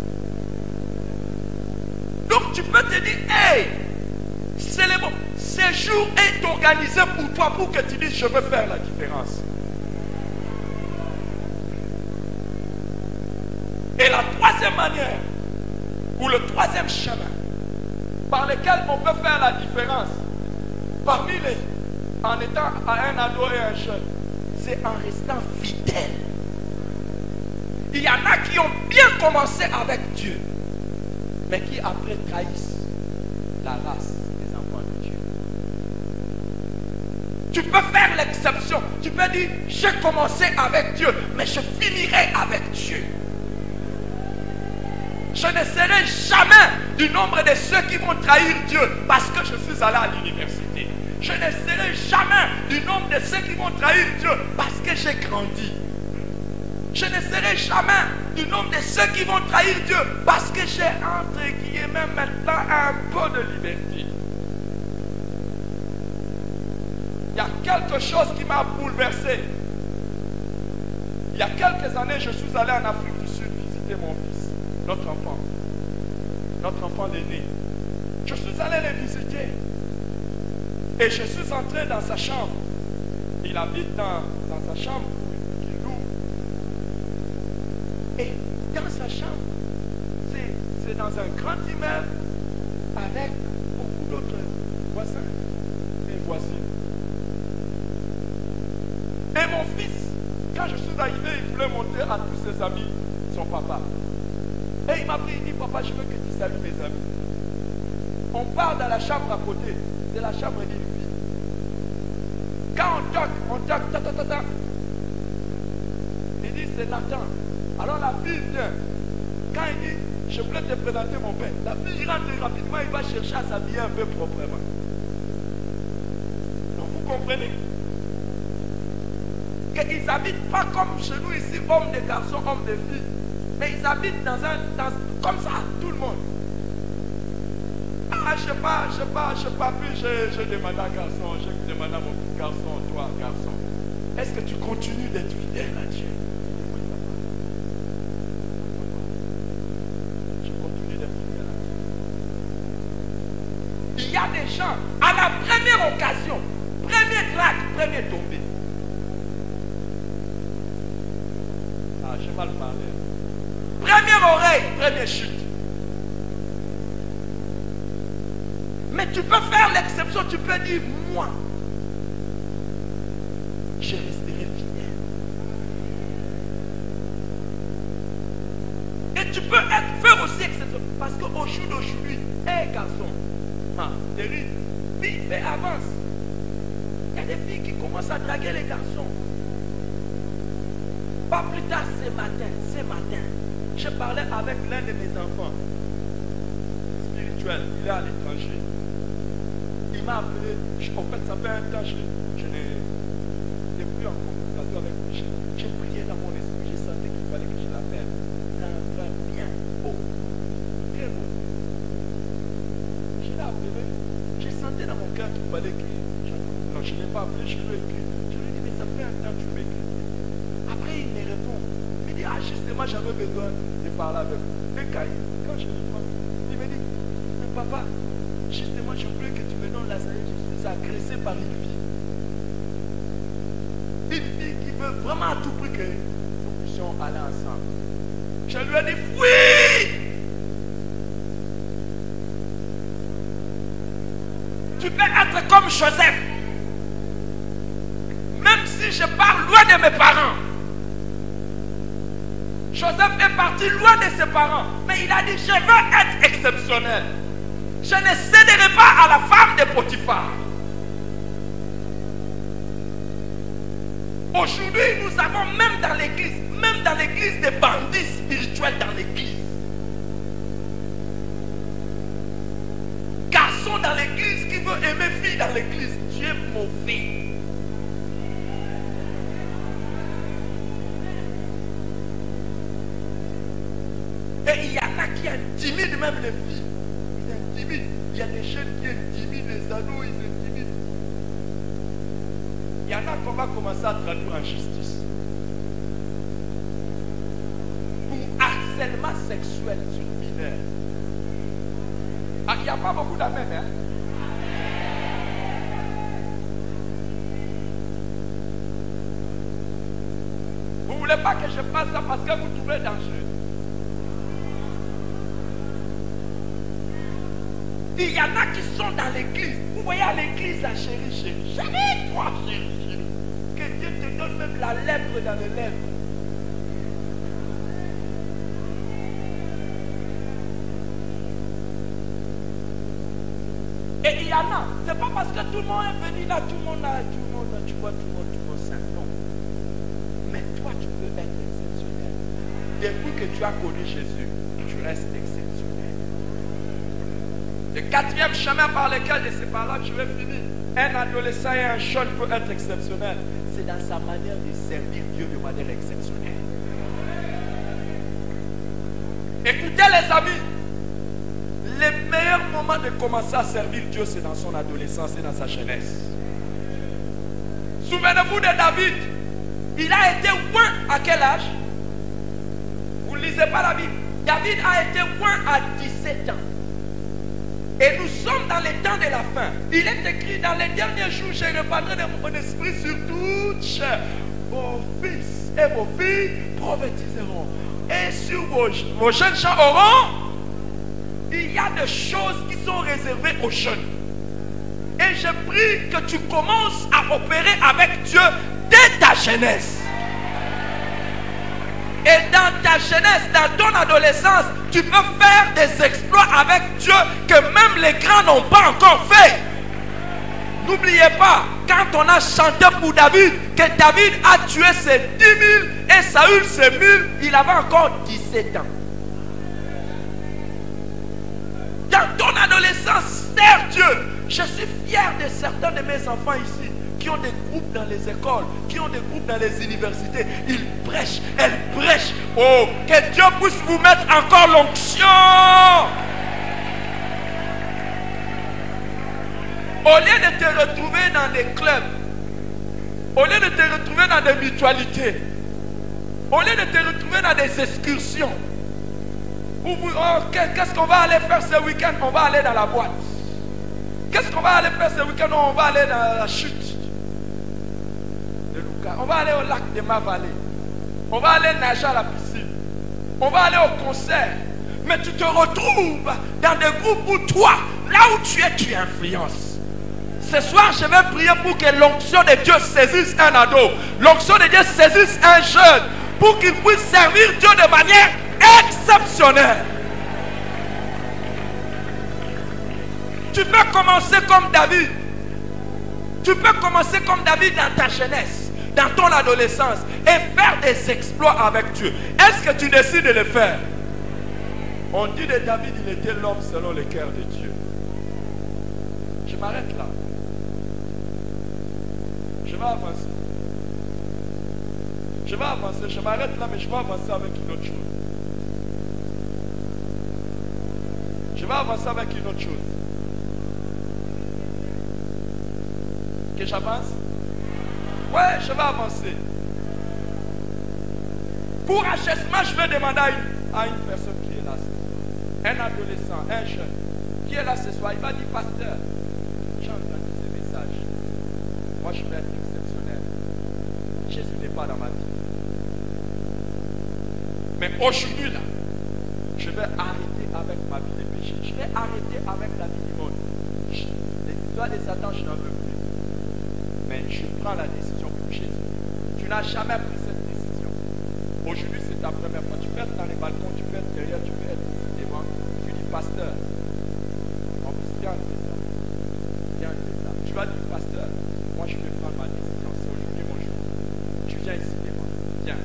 Donc tu peux te dire, hey, c'est le bon. Ce jour est organisé pour toi, pour que tu dises, je veux faire la différence. Et la troisième manière, ou le troisième chemin, par lequel on peut faire la différence, parmi les, en étant un ado et un jeune, c'est en restant fidèle. Il y en a qui ont bien commencé avec Dieu, mais qui après trahissent la race des enfants de Dieu. Tu peux faire l'exception. Tu peux dire, j'ai commencé avec Dieu, mais je finirai avec Dieu. Je ne serai jamais du nombre de ceux qui vont trahir Dieu parce que je suis allé à l'université. Je ne serai jamais du nombre de ceux qui vont trahir Dieu parce que j'ai grandi. Je ne serai jamais du nombre de ceux qui vont trahir Dieu parce que j'ai entre guillemets maintenant un peu de liberté. Il y a quelque chose qui m'a bouleversé. Il y a quelques années, je suis allé en Afrique du Sud visiter mon fils, notre enfant l'aîné. Je suis allé le visiter et je suis entré dans sa chambre. Il habite dans sa chambre qu'il loue. Et dans sa chambre, c'est dans un grand immeuble avec beaucoup d'autres voisins et voisines. Et mon fils, quand je suis arrivé, il voulait montrer à tous ses amis son papa. Et il m'a pris, il dit, papa, je veux que tu salues mes amis. On part dans la chambre à côté, c'est la chambre d'une fille. Quand on toque, ta. Il dit, c'est Nathan. Alors la fille vient. Quand il dit, je voulais te présenter mon père, la fille rentre rapidement, il va chercher à s'habiller un peu proprement. Donc vous comprenez? Qu'ils n'habitent pas comme chez nous ici, hommes de garçons, hommes de filles. Mais ils habitent comme ça, tout le monde. Ah, je sais pas, puis je demande à garçon, je demande à mon petit garçon, toi, garçon, est-ce que tu continues d'être fidèle à Dieu? Je continue d'être fidèle à Dieu. Il y a des gens, à la première occasion, premier crack, premier tombé. Ah, j'ai mal parlé. Première oreille, première chute. Mais tu peux faire l'exception, tu peux dire, moi, je resterai fidèle. Et tu peux faire aussi exception. Parce qu'au jour d'aujourd'hui, hé garçon, terrible, fille, mais avance. Il y a des filles qui commencent à draguer les garçons. Pas plus tard ce matin, je parlais avec l'un de mes enfants spirituels, il est à l'étranger. Il m'a appelé, en fait ça fait un temps, je n'ai plus en conversation avec lui. J'ai prié dans mon esprit, j'ai senti qu'il fallait que je l'appelle. Un frère bien beau, très beau. Je l'ai appelé, j'ai senti dans mon cœur qu'il fallait que non, je ne l'ai pas appelé, je lui ai écrit. Je lui ai dit, mais ça fait un temps que tu m'écris. Après, il me répond. Il me dit, ah, justement, j'avais besoin de parler avec vous. Et quand je le prends, il me dit, mais papa, justement, je voulais que tu me donnes la sagesse. Je suis agressé par une fille. Une fille qui veut vraiment à tout prix que nous puissions aller ensemble. Je lui ai dit, oui! Tu peux être comme Joseph. Même si je pars loin de mes parents. Joseph est parti loin de ses parents. Mais il a dit, je veux être exceptionnel. Je ne céderai pas à la femme de Potiphar. Aujourd'hui, nous avons même dans l'église des bandits spirituels dans l'église. Garçon dans l'église qui veut aimer fille dans l'église. Tu es mauvais. Et il y en a qui intimident même les filles. Ils intimident. Il y a des jeunes qui intimident les ados, ils intimident. Il y en a qu'on va commencer à traduire en justice. Pour harcèlement sexuel sur mineur. Ah, il n'y a pas beaucoup d'amen, hein? Vous ne voulez pas que je fasse ça parce que vous trouvez dangereux. Il y en a qui sont dans l'église. Vous voyez à l'église la chérie. Jamais toi, chérie. Que Dieu te donne même la lèpre dans les lèvres. Et il y en a. C'est pas parce que tout le monde est venu là, tout le monde, tu vois, tout le monde saint. Non. Mais toi, tu peux être exceptionnel. Depuis que tu as connu Jésus, tu restes exceptionnel. Le quatrième chemin par lequel de ces paroles, je vais finir. Un adolescent et un jeune peut être exceptionnel. C'est dans sa manière de servir Dieu de manière exceptionnelle. les amis, le meilleur moment de commencer à servir Dieu, c'est dans son adolescence et dans sa jeunesse. Souvenez-vous de David. Il a été oint à quel âge? Vous ne lisez pas la Bible. David a été oint à 17 ans. Et nous sommes dans les temps de la fin. Il est écrit dans les derniers jours, je répandrai de mon esprit sur toute chair. Vos fils et vos filles prophétiseront. Et sur vos jeunes gens auront. Il y a des choses qui sont réservées aux jeunes. Et je prie que tu commences à opérer avec Dieu dès ta jeunesse. Et dans ta jeunesse, dans ton adolescence, tu peux faire des exploits avec Dieu que même les grands n'ont pas encore fait. N'oubliez pas, quand on a chanté pour David, que David a tué ses 10 000 et Saül ses 1000, il avait encore 17 ans. Dans ton adolescence, sers Dieu. Je suis fier de certains de mes enfants ici qui ont des groupes dans les écoles, qui ont des groupes dans les universités. Ils prêchent, elles prêchent. Oh, que Dieu puisse vous mettre encore l'onction. Au lieu de te retrouver dans des clubs, au lieu de te retrouver dans des mutualités, au lieu de te retrouver dans des excursions, qu'est-ce qu'on va aller faire ce week-end? On va aller dans la boîte. Qu'est-ce qu'on va aller faire ce week-end? On va aller dans la chute de Lucas. On va aller au lac de Ma-Vallée. On va aller nager à la piscine. On va aller au concert. Mais tu te retrouves dans des groupes où toi, là où tu influences. Ce soir, je vais prier pour que l'onction de Dieu saisisse un ado. L'onction de Dieu saisisse un jeune. Pour qu'il puisse servir Dieu de manière exceptionnelle. Tu peux commencer comme David. Tu peux commencer comme David dans ta jeunesse, dans ton adolescence, et faire des exploits avec Dieu. Est-ce que tu décides de le faire? On dit de David, il était l'homme selon le cœur de Dieu. Je m'arrête là. Je vais avancer. Je vais avancer. Je m'arrête là, mais je vais avancer avec une autre chose. Je vais avancer avec une autre chose. Que j'avance? Ouais, je vais avancer. Courageusement, je vais demander à une personne qui est là. Un adolescent, un jeune, qui est là ce soir. Il va dire, pasteur, j'ai entendu ce message. Moi, je vais être exceptionnel. Jésus n'est pas dans ma vie. Mais aujourd'hui, là, je vais arrêter avec ma vie de péché. Je vais arrêter avec la vie du monde. Les histoires de Satan, je n'en veux plus. Mais je prends la décision pour Jésus. Tu n'as jamais pris cette décision. Aujourd'hui, c'est ta première fois. Tu peux être dans les balcons, tu peux être derrière, tu peux être ici devant. Tu dis, pasteur, en plus, viens de ça. Viens de ça. Tu vas dire, pasteur, moi je vais prendre ma décision. C'est aujourd'hui mon jour. Tu viens ici devant. Viens.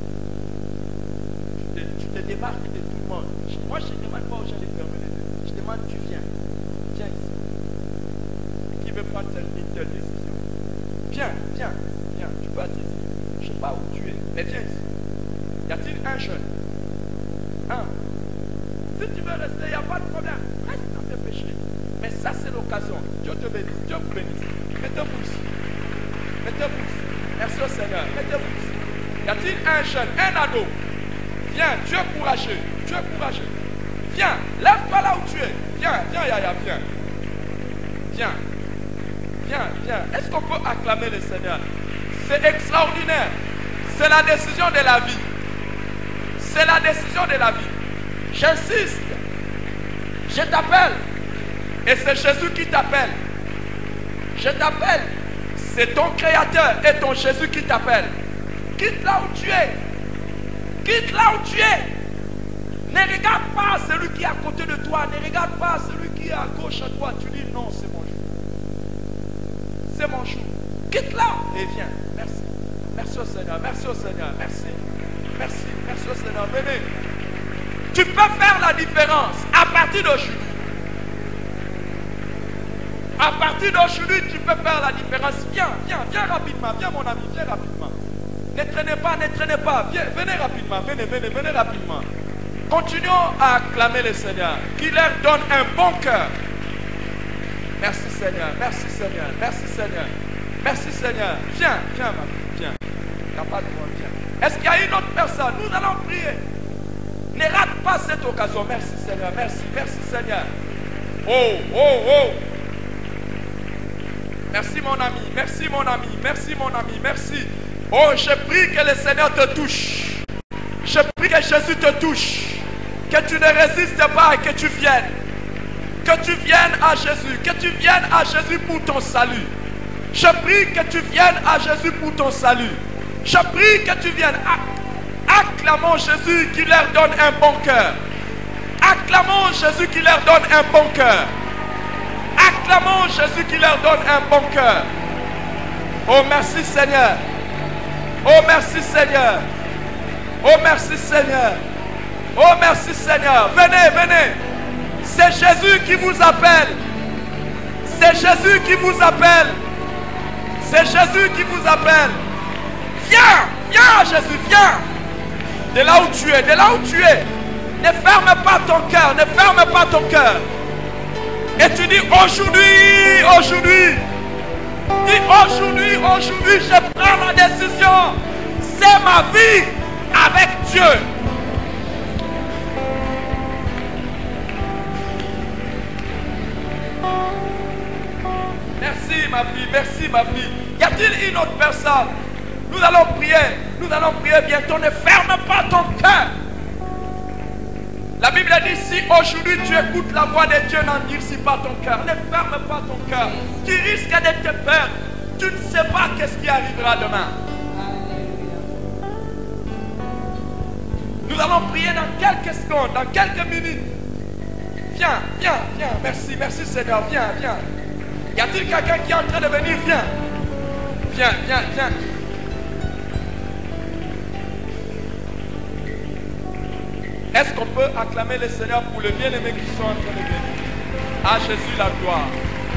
Tu te démarques de tout le monde. Moi, je ne demande pas aux gens de fermer les yeux. Je demande, tu viens. Viens ici. Qui veut prendre telle décision? Viens, viens, viens. Tu peux être ici. Je ne sais pas où tu es, mais viens ici. Y a-t-il un jeune? Un. Si tu veux rester, il n'y a pas de problème. Reste dans tes péchés. Mais ça, c'est l'occasion. Dieu te bénisse. Dieu vous bénisse. Mettez-vous ici. Mettez-vous ici. Merci au Seigneur. Mettez-vous ici. Y a-t-il un jeune, un ado? Viens, tu es courageux. Tu es courageux. Viens, lève-toi là où tu es. Viens, viens, Yaya, viens. Viens. Viens, viens. Est-ce qu'on peut acclamer le Seigneur? C'est extraordinaire. C'est la décision de la vie. C'est la décision de la vie. J'insiste. Je t'appelle. Et c'est Jésus qui t'appelle. Je t'appelle. C'est ton Créateur et ton Jésus qui t'appelle. Quitte là où tu es. Quitte là où tu es. Ne regarde pas celui qui est à côté de toi. Ne regarde pas celui qui est à gauche à toi. Tu dis non, c'est mon jour. C'est mon jour. Quitte là et viens. Merci. Merci au Seigneur. Merci au Seigneur. Merci. Merci. Merci au Seigneur. Venez. Tu peux faire la différence à partir d'aujourd'hui. À partir d'aujourd'hui, tu peux faire la différence. Viens, viens, viens rapidement. Viens mon ami, viens rapidement. Ne traînez pas, ne traînez pas. Viens, venez rapidement. Venez, venez, venez rapidement. Continuons à acclamer le Seigneur. Qu'il leur donne un bon cœur. Merci Seigneur, merci Seigneur, merci Seigneur. Merci Seigneur. Viens, viens ma fille, viens. Il n'y a pas de moi, viens. Est-ce qu'il y a une autre personne? Nous allons prier. Ne rate pas cette occasion. Merci Seigneur, merci, merci Seigneur. Oh, oh, oh. Merci mon ami, merci mon ami, merci mon ami, merci. Oh, je prie que le Seigneur te touche. Je prie que Jésus te touche. Que tu ne résistes pas et que tu viennes. Que tu viennes à Jésus. Que tu viennes à Jésus pour ton salut. Je prie que tu viennes à Jésus pour ton salut. Je prie que tu viennes. Acclamons Jésus qui leur donne un bon cœur. Acclamons Jésus qui leur donne un bon cœur. Acclamons Jésus qui leur donne un bon cœur. Oh merci Seigneur. Oh merci Seigneur. Oh merci Seigneur. Oh merci Seigneur. Venez, venez. C'est Jésus qui vous appelle. C'est Jésus qui vous appelle. C'est Jésus qui vous appelle. Viens, viens Jésus, viens. De là où tu es, de là où tu es. Ne ferme pas ton cœur, ne ferme pas ton cœur. Et tu dis aujourd'hui, aujourd'hui. Dis aujourd'hui, aujourd'hui, je prends la décision. C'est ma vie avec Dieu. Merci ma fille, merci ma fille. Y a-t-il une autre personne? Nous allons prier bientôt. Ne ferme pas ton cœur. La Bible dit si aujourd'hui tu écoutes la voix de Dieu, n'endurcis pas ton cœur. Ne ferme pas ton cœur. Tu risques de te perdre. Tu ne sais pas qu'est-ce qui arrivera demain. Nous allons prier dans quelques secondes, dans quelques minutes. Viens, viens, viens. Merci, merci Seigneur. Viens, viens. Y a-t-il quelqu'un qui est en train de venir? Viens. Viens, viens, viens. Est-ce qu'on peut acclamer le Seigneur pour le bien-aimé qui sont en train de venir? À Jésus la gloire.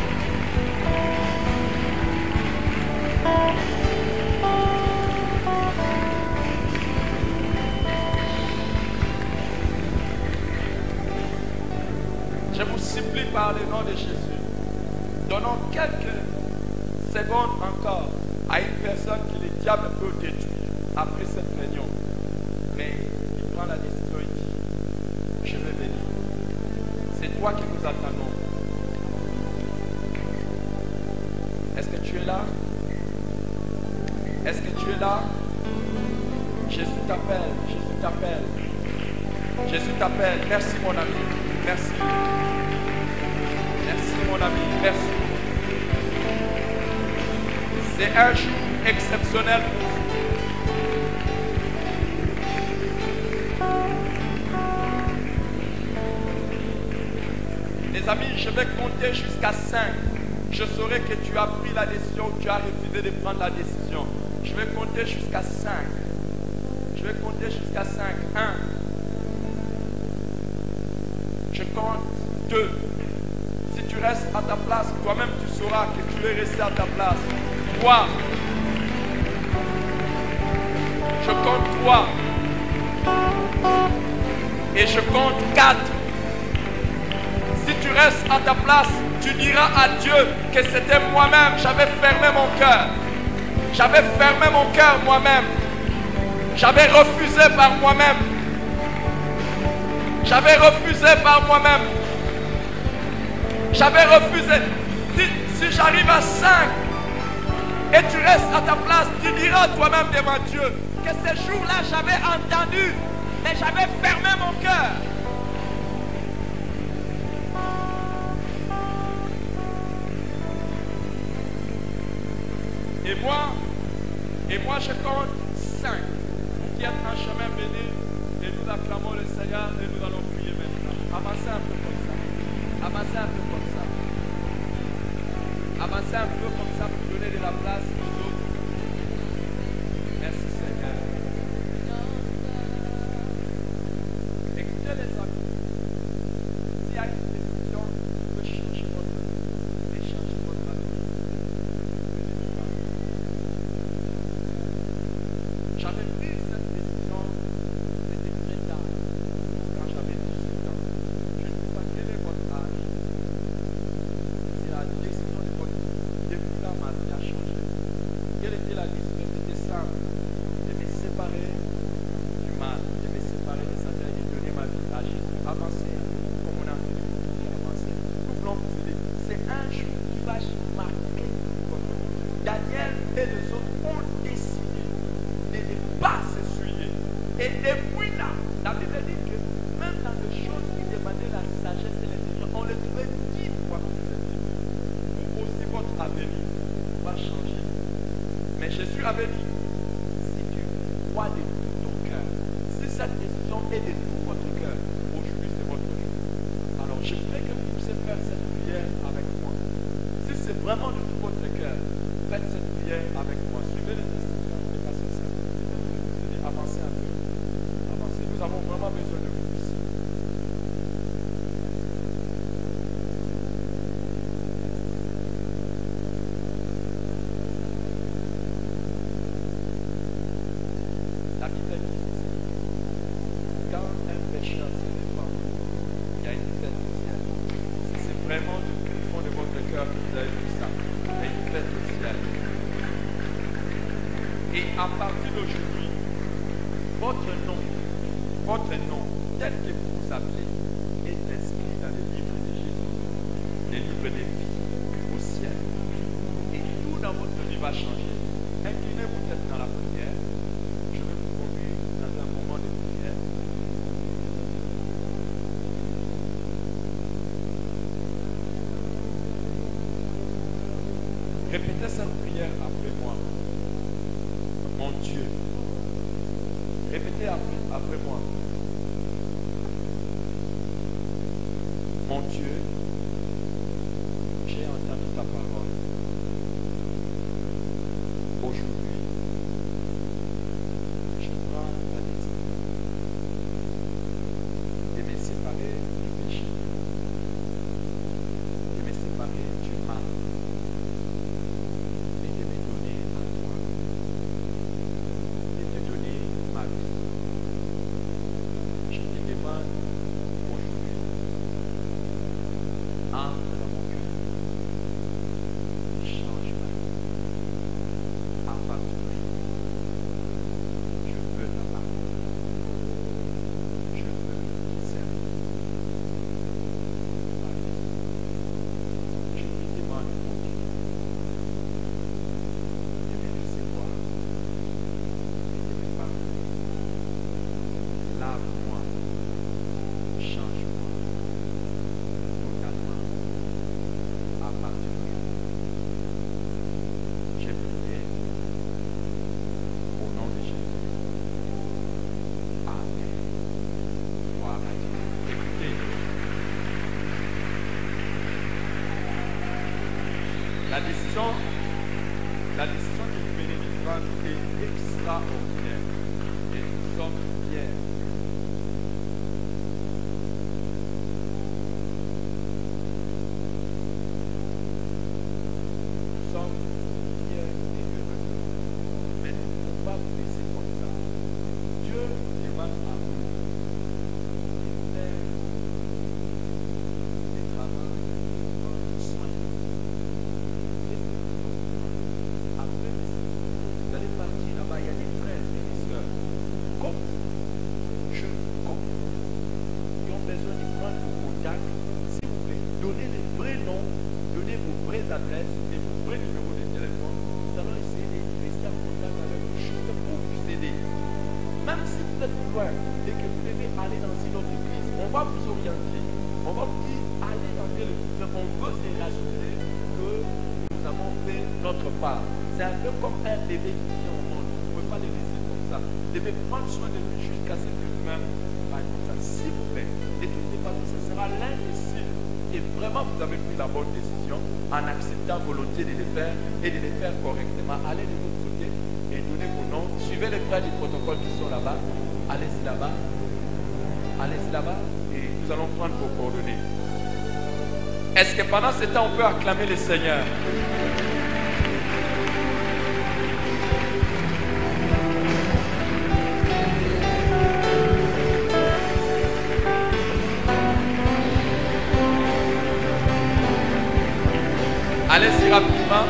Je vous supplie par le nom de Jésus. Donnons quelques secondes encore à une personne que le diable peut détruire après cette réunion. Mais il prend la décision et dit, je vais venir. C'est toi qui nous attendons. Est-ce que tu es là? Est-ce que tu es là? Jésus t'appelle, Jésus t'appelle. Jésus t'appelle. Merci mon ami. Merci. Merci mon ami. Merci. C'est un jour exceptionnel pour vous. Les amis, je vais compter jusqu'à 5. Je saurai que tu as pris la décision ou tu as refusé de prendre la décision. Je vais compter jusqu'à 5. Je vais compter jusqu'à 5. 1. Je compte 2. Si tu restes à ta place, toi-même tu sauras que tu es resté à ta place. 3. Je compte 3. Et je compte 4. Si tu restes à ta place, tu diras à Dieu que c'était moi-même. J'avais fermé mon cœur. J'avais fermé mon cœur moi-même. J'avais refusé par moi-même. J'avais refusé par moi-même. J'avais refusé. Si j'arrive à 5 et tu restes à ta place, tu diras toi-même devant Dieu que ce jour-là, j'avais entendu, mais j'avais fermé mon cœur. Et moi je compte 5. Vous qui êtes en chemin, venez et nous acclamons le Seigneur et nous allons prier maintenant. Avancez un peu comme ça. Avancez un peu comme ça. Avancez un peu comme ça pour donner de la place aux autres. Merci Seigneur. Écoutez les amis. S'il y a une décision, vous pouvez changer votre vie. Et changer votre vie. J'avais pris cette décision, c'était très tard. Quand va marquer votre vie. Daniel et les autres ont décidé de ne pas s'essuyer. Et depuis là, la Bible dit que même dans les choses qui demandaient la sagesse et l'intelligence, on les trouvait 10 fois plus intelligents. Vous aussi, votre avenir va changer. Mais Jésus avait dit, si tu crois de tout ton cœur, si cette décision est de tout votre cœur, aujourd'hui c'est votre jour. Alors je prie que vous puissiez faire cette prière avec moi. Si c'est vraiment de tout votre cœur, faites cette prière avec moi. Suivez les instructions et passez ça. Avancez un peu. Avancez. Nous avons vraiment besoin de vous ici. La Bible dit quand un pécheur se défend, il y a une fête au ciel. Si c'est vraiment du fond de votre cœur que vous avez vu ça, il y a une fête au ciel. Et à partir d'aujourd'hui, votre nom, tel que vous vous appelez, est inscrit dans le livre de Jésus, le livre des vies au ciel. Et tout dans votre vie va changer. Inclinez-vous peut-être dans la prière. Je vais vous conduire dans un moment de prière. Répétez cette prière après moi. Mon Dieu. Répétez après moi. Mon Dieu, j'ai entendu ta parole. Aujourd'hui, je prends la décision de me séparer du péché, de me séparer du mal et de me donner à toi, de te donner ma vie. Je te demande aujourd'hui, entre dans mon cœur, change ma vie. À partir d'aujourd'hui, je veux ta parole. Je veux servir ma vie. Je te demande, mon Dieu, de me recevoir et de me pardonner. Lave-moi, change-moi totalement. À partir d'aujourd'hui, j'ai prié au nom de Jésus. Amen. Gloire à Dieu. Écoutez, la décision que vous venez de prendre est extraordinaire. Et nous sommes fiers. Nous sommes fiers et heureux. Mais nous ne pouvons pas vous laisser comme ça. Dieu demande à vous de faire des travaux, de prendre soin de vous. Après, vous allez partir là-bas, il y a des frères et des sœurs comme qui ont besoin de prendre vos contacts. S'il vous plaît, donnez les vrais noms, donnez vos vraies adresses et vos vrais numéros de téléphone. Nous allons essayer de rester en contact avec vous juste pour vous aider. Même si vous êtes loin et que vous devez aller dans une autre église, on va vous orienter. On va vous dire, allez dans quelle église. On veut se rassurer que nous avons fait notre part. C'est un peu comme un bébé qui vient au monde. Vous ne pouvez pas le laisser comme ça. Vous devez prendre soin de lui jusqu'à ce que lui-même va comme ça. S'il vous plaît, ne quittez pas, ce sera l'un des signes que vraiment vous avez pris la bonne décision en acceptant volonté de le faire et de le faire correctement. Allez de l'autre côté et donnez vos noms. Suivez les frères du protocole qui sont là-bas. Allez-y là-bas. Allez-y là-bas et nous allons prendre vos coordonnées. Est-ce que pendant ce temps, on peut acclamer le Seigneur? Allez-y rapidement.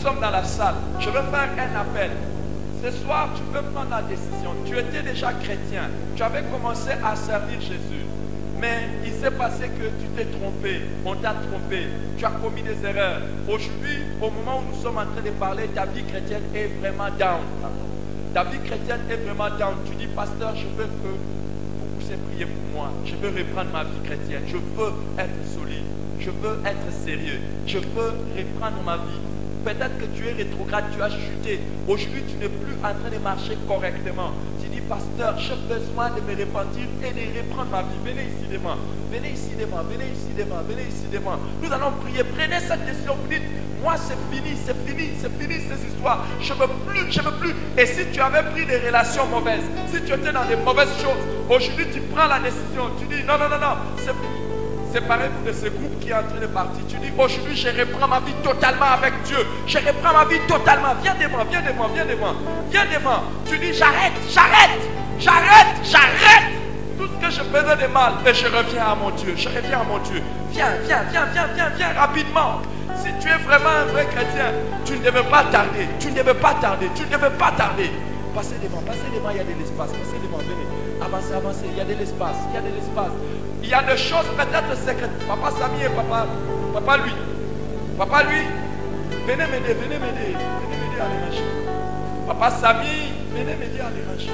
sommes dans la salle. Je veux faire un appel. Ce soir, tu peux prendre la décision. Tu étais déjà chrétien. Tu avais commencé à servir Jésus. Mais il s'est passé que tu t'es trompé. On t'a trompé. Tu as commis des erreurs. Aujourd'hui, au moment où nous sommes en train de parler, ta vie chrétienne est vraiment down. Ta vie chrétienne est vraiment down. Tu dis, pasteur, je veux que vous puissiez prier pour moi. Je veux reprendre ma vie chrétienne. Je veux être solide. Je veux être sérieux. Je veux reprendre ma vie. Peut-être que tu es rétrograde, tu as chuté. Aujourd'hui, tu n'es plus en train de marcher correctement. Tu dis, pasteur, j'ai besoin de me repentir et de reprendre ma vie. Venez ici devant. Venez ici devant. Venez ici devant. Venez ici devant. Nous allons prier. Prenez cette décision. Vous dites, moi, c'est fini, c'est fini, c'est fini ces histoires. Je ne veux plus, je ne veux plus. Et si tu avais pris des relations mauvaises, si tu étais dans des mauvaises choses, aujourd'hui, tu prends la décision. Tu dis, non, non, non, non, c'est fini. C'est pareil pour ce groupe qui est en train de partir. Tu dis, aujourd'hui, je reprends ma vie totalement avec Dieu. Je reprends ma vie totalement. Viens devant, viens devant, viens devant. Viens devant. Tu dis, j'arrête, j'arrête, j'arrête, j'arrête tout ce que je faisais de mal. Et je reviens à mon Dieu. Je reviens à mon Dieu. Viens, viens, viens, viens, viens, viens rapidement. Si tu es vraiment un vrai chrétien, tu ne devais pas tarder. Tu ne devais pas tarder. Tu ne devais pas tarder. Passez devant, il y a de l'espace. Passez devant, venez. Avancez, avancez. Il y a de l'espace. Il y a de l'espace. Il y a des choses peut-être secrètes. Papa Samy et papa lui. Papa lui, venez m'aider, venez m'aider. Venez m'aider à les ranger. Papa Samy, venez m'aider à les ranger.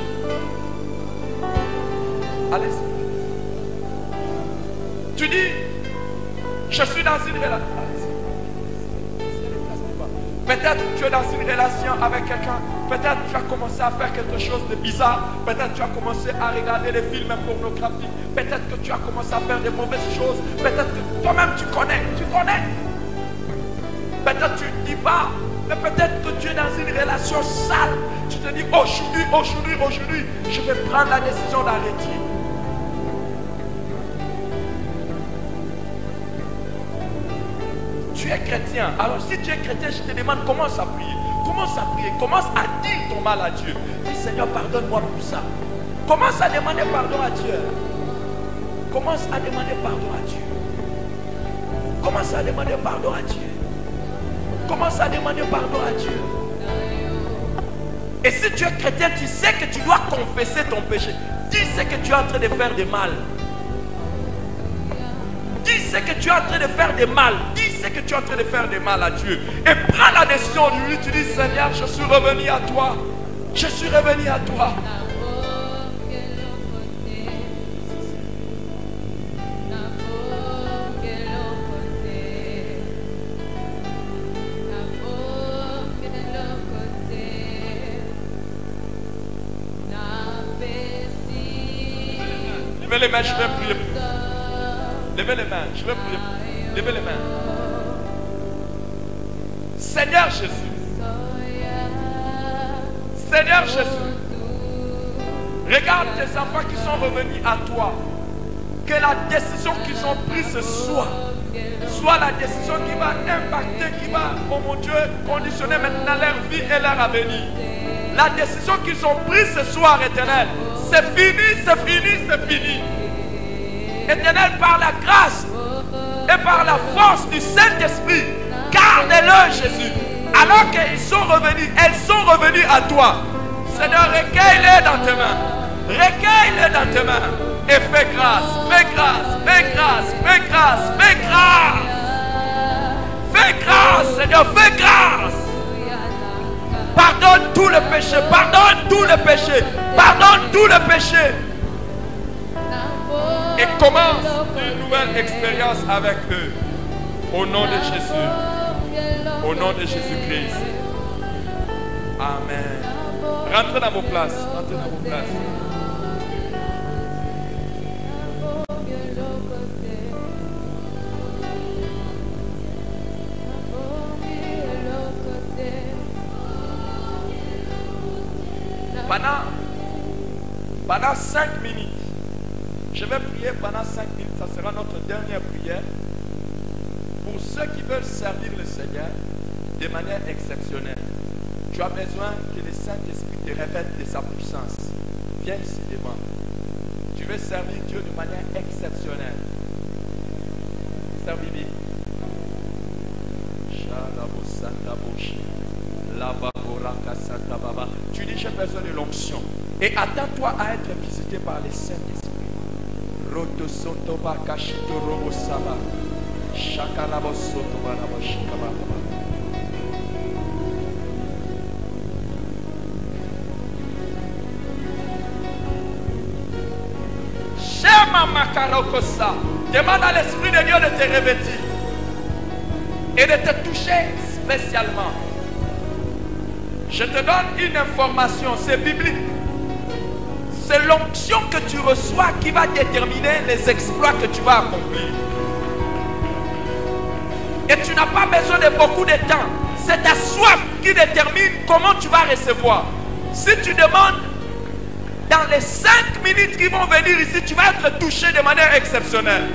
Allez. Tu dis, je suis dans une relation. Peut-être tu es dans une relation avec quelqu'un. Peut-être tu as commencé à faire quelque chose de bizarre. Peut-être tu as commencé à regarder des films pornographiques. Peut-être que tu as commencé à faire de mauvaises choses. Peut-être que toi-même tu connais. Peut-être tu ne dis pas. Mais peut-être que tu es dans une relation sale. Tu te dis, aujourd'hui, je vais prendre la décision d'arrêter. Tu es chrétien. Alors si tu es chrétien, je te demande, commence à prier. Commence à prier. Commence à dire ton mal à Dieu. Dis, Seigneur, pardonne-moi pour ça. Commence à demander pardon à Dieu. Commence à demander pardon à Dieu. Commence à demander pardon à Dieu. Commence à demander pardon à Dieu. Et si tu es chrétien, tu sais que tu dois confesser ton péché. Dis ce que tu es en train de faire de mal. Dis ce que tu es en train de faire de mal. Dis ce que tu es en train de faire de mal à Dieu. Et prends la décision de lui. Tu dis, Seigneur, je suis revenu à toi. Je suis revenu à toi. Levez les mains, je vais prier pour vous. Levez les mains, je vais prier pour vous. Levez les mains. Seigneur Jésus. Seigneur Jésus. Regarde tes enfants qui sont revenus à toi. Que la décision qu'ils ont prise ce soir soit la décision qui va impacter, qui va, oh mon Dieu, conditionner maintenant leur vie et leur avenir. La décision qu'ils ont prise ce soir, Éternel, c'est fini, c'est fini, c'est fini. Éternel, par la grâce et par la force du Saint-Esprit, garde-le, Jésus. Alors qu'ils sont revenus, elles sont revenues à toi. Seigneur, recueille-les dans tes mains. Recueille-les dans tes mains. Et fais grâce, fais grâce, fais grâce, fais grâce, fais grâce. Fais grâce, Seigneur, fais grâce. Pardonne tout le péché, pardonne tout le péché, pardonne tout le péché. Et commence une nouvelle expérience avec eux. Au nom de Jésus. Au nom de Jésus-Christ. Amen. Rentrez dans vos places. Rentrez dans vos places. Pendant 5 minutes, je vais prier pendant 5 minutes, ça sera notre dernière prière. Pour ceux qui veulent servir le Seigneur de manière exceptionnelle, tu as besoin que le Saint-Esprit te révèle de sa puissance. Viens ici devant. Tu veux servir Dieu de manière exceptionnelle. Servir. Shalabo Santa Boshi. Tu dis j'ai besoin de l'onction. Et attends-toi à être visité par les Saint-Esprit. Roto soto bakashito robo saba. Shakarabo soto barabo shikababa. Shema makarokosa. Demande à l'Esprit de Dieu de te revêtir et de te toucher spécialement. Je te donne une information, c'est biblique. C'est l'onction que tu reçois qui va déterminer les exploits que tu vas accomplir. Et tu n'as pas besoin de beaucoup de temps. C'est ta soif qui détermine comment tu vas recevoir. Si tu demandes, dans les 5 minutes qui vont venir ici, tu vas être touché de manière exceptionnelle.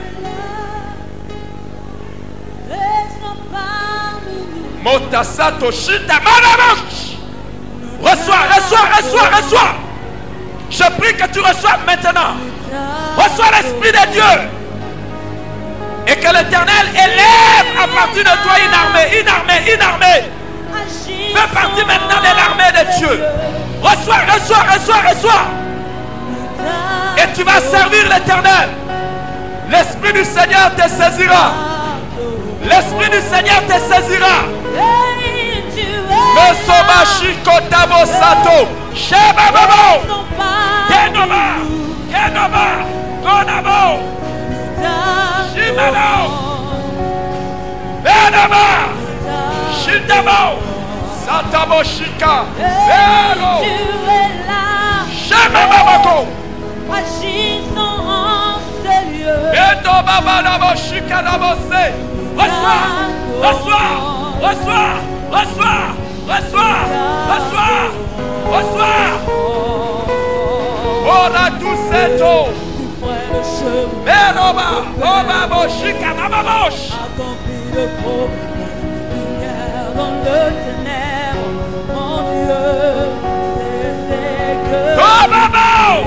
Motasato shita manamosh. Reçois. Je prie que tu reçoives maintenant. Reçois l'Esprit de Dieu. Et que l'Éternel élève à partir de toi une armée. Fais partie maintenant de l'armée de Dieu. Reçois. Et tu vas servir l'Éternel. L'Esprit du Seigneur te saisira. L'Esprit du Seigneur te saisira. Mesobashi kotabo sato. Sheba babo. Kenoma. Konabo. Shimano. Benama. Shitabo. Satabo shika. Belo. Sheba babako. Agissons en ce lieu. Eto baba nabo shika nabo se. Reçois. Ora tu seto. Meroba, oba boshika nababosh. Accomplis le promesse, lumière dans le ténèbre, mon Dieu, c'est que Obabo.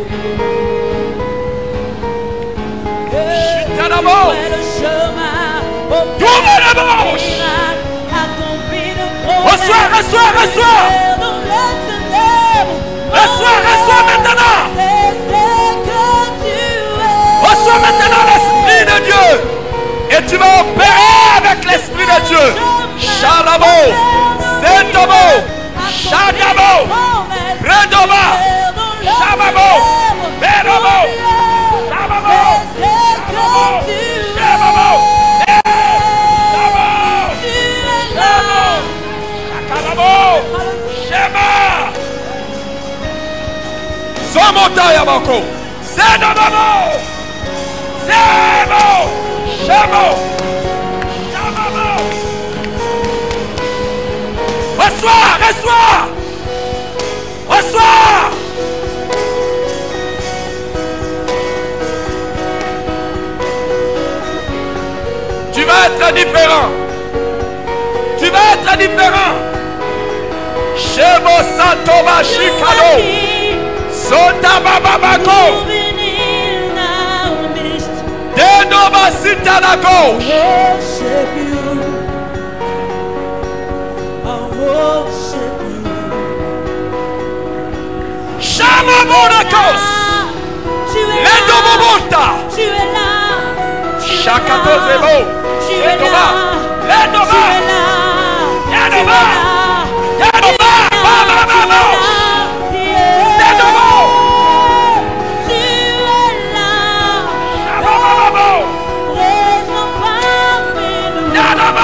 Shitanabo. le chemin au Double accomplis le promesse, Reçois. dans le ténèbre, Reçois maintenant. c'est que tu es. Reçois maintenant l'Esprit de Dieu. Et tu vas opérer avec l'Esprit de Dieu. Shalabo. Zetobo. Shadabo. Redoba. Shababo. Berobo. Shababo. Shababo. Shema. Somota Yabako. Zedababo. Zebo. Shemo. Shababo. Reçois. Tu vas être différent. Shemo Satoba Shikado. Sota Bababako. Denoba Sitanako. Worship you. I worship you. Shama Bonakos. Lendomobota. Tu es là. Shakato Zebo. Tu es Lendoba. là. Lendoba. Tu es là. Lendoba. Lendoba. Baba. Lendoba. Tu es là. Shabababo. Présent parmi nous. Lendoba.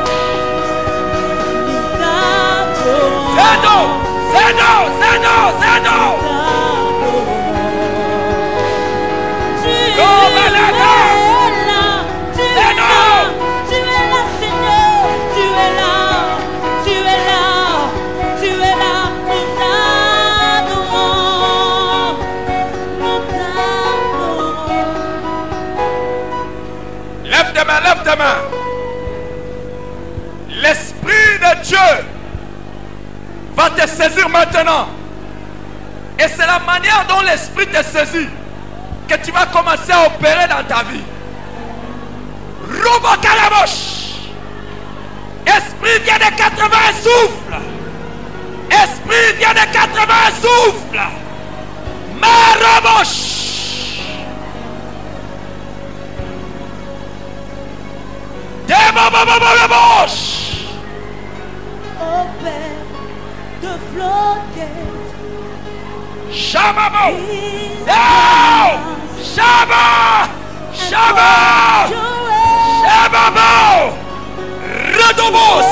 Zeno. Lève tes mains. L'Esprit de Dieu va te saisir maintenant. Et c'est la manière dont l'Esprit te saisit que tu vas commencer à opérer dans ta vie. Robo Kalabosh. Esprit vient de 80 souffles. souffle. Marabosh. Débababababosh. Open the floodgates. Shababo. Now. Shaba. Shaba. Shababo. Redobos.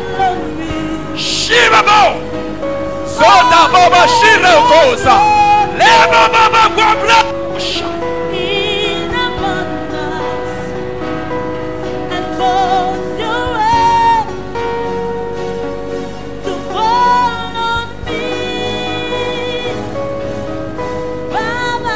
Shibabo. Soda baba shirekosa. Leba baba gwabla. In abundance, and cause your way to fall on me, Baba.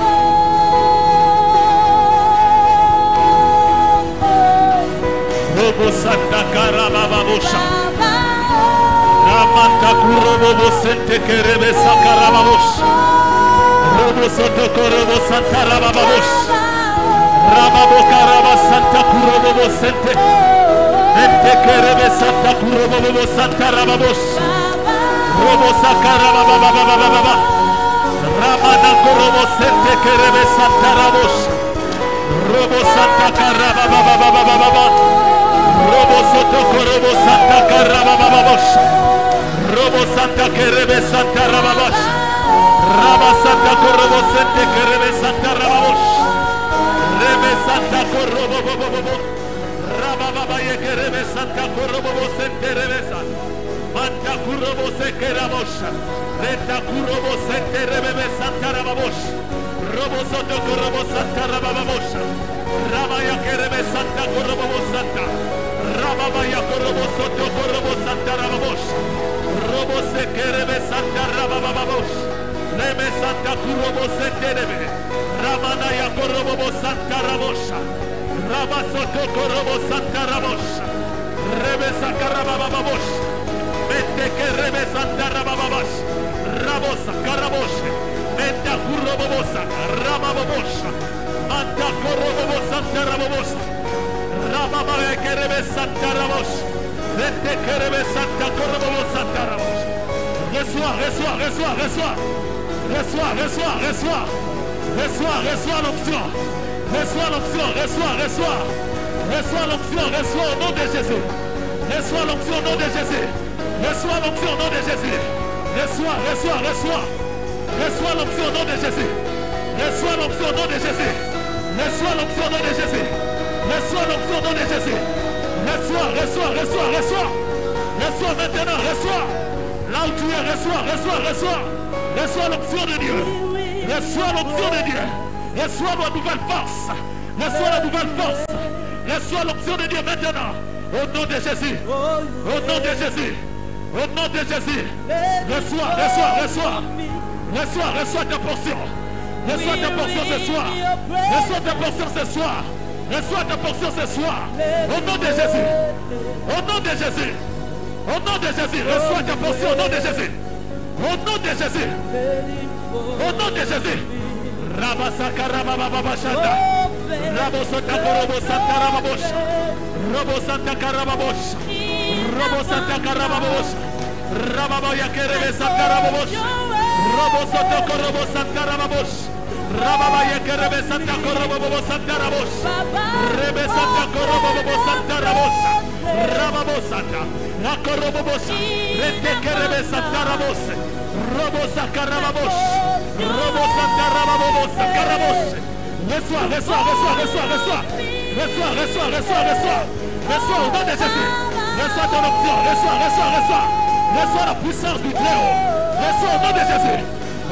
Robo Santa Carababosha. Baba, Ramanta Kurobo Sente Kerebe Sakarababos. Robo Soto Korobo Santa Rababos. Rababo Karaba Santa Kurobo Sente. Mente Kerebe Santa Kurobo Santa Rababos. Robo Sakarababababababa. Ramana Kurobo Sente Kerebe Santa Rabos. Robo Santa Carabababababa. Robo Soto Korobo Santa Carabababos. Robo Santa Kerebe Santa Rababos. Raba Santa Korobo Sente Kerebe Santa Rababos. Rebe Santa Korobo Bobo. Raba Baba Kerebe Santa Korobo Sente Rebesa. Manta Kurobo Sekerabos. Reta Kurobo Sente Rebebe Santa Rababos. Robo Soto Korobo Santa Rababos. Raba Kerebe Santa Korobo Santa. Raba Korobo Soto Korobo Santa Rababos. Robo Sekerebe Santa Rababos. Rebe Santa Kurobo Senterebe. Ramana Yakorobo Santa Rabosha. Raba Soto Korobo Santa Rabosha. Rebe Sakarababos. Mente Kerebe Santa Rababos. Rabosa Karaboshe. Menta Kurobosa. Rababosha. Manta Korobo Santa Rabos. Rababa Kerebe Santa Rabos. Mente Kerebe Santa Korobo Santa Rabos. Reçois l'onction. Reçois l'onction au nom de Jésus. Reçois l'onction au nom de Jésus. Reçois l'onction au nom de Jésus. Reçois l'onction au nom de Jésus. Reçois l'onction au nom de Jésus. Reçois l'onction au nom de Jésus. Reçois l'onction au nom de Jésus. Reçois maintenant, reçois. Là où tu es, reçois. Reçois l'onction de Dieu. Reçois l'onction de Dieu. Reçois la nouvelle force. Reçois l'onction de Dieu maintenant. Au nom de Jésus. Reçois ta portion. Reçois ta portion ce soir. Au nom de Jésus. Reçois ta portion au nom de Jésus. Au nom de Jésus. Rabasaka Rababa Shanda. Rabo Santa Korobo Santa Rababosh. Robo Santa Karababosh. Robo Santa Karababosh. Rababa Yakerebe Santa Rababosh. Robo Santa Korobo Santa Rababosh. Rababa Yakerebe Santa Korobo Santa Rabosh. Rebe Santa Korobo Santa Rabosh. Rababo Santa. Nakorobobosa. Rete Kerebe Santa Rabos. Robo Santa Rababosh. Robo Santa Rababosa Karabos. Reçois au nom de Jésus. Reçois ton option. Reçois la puissance du Très-Haut. Reçois au nom de Jésus.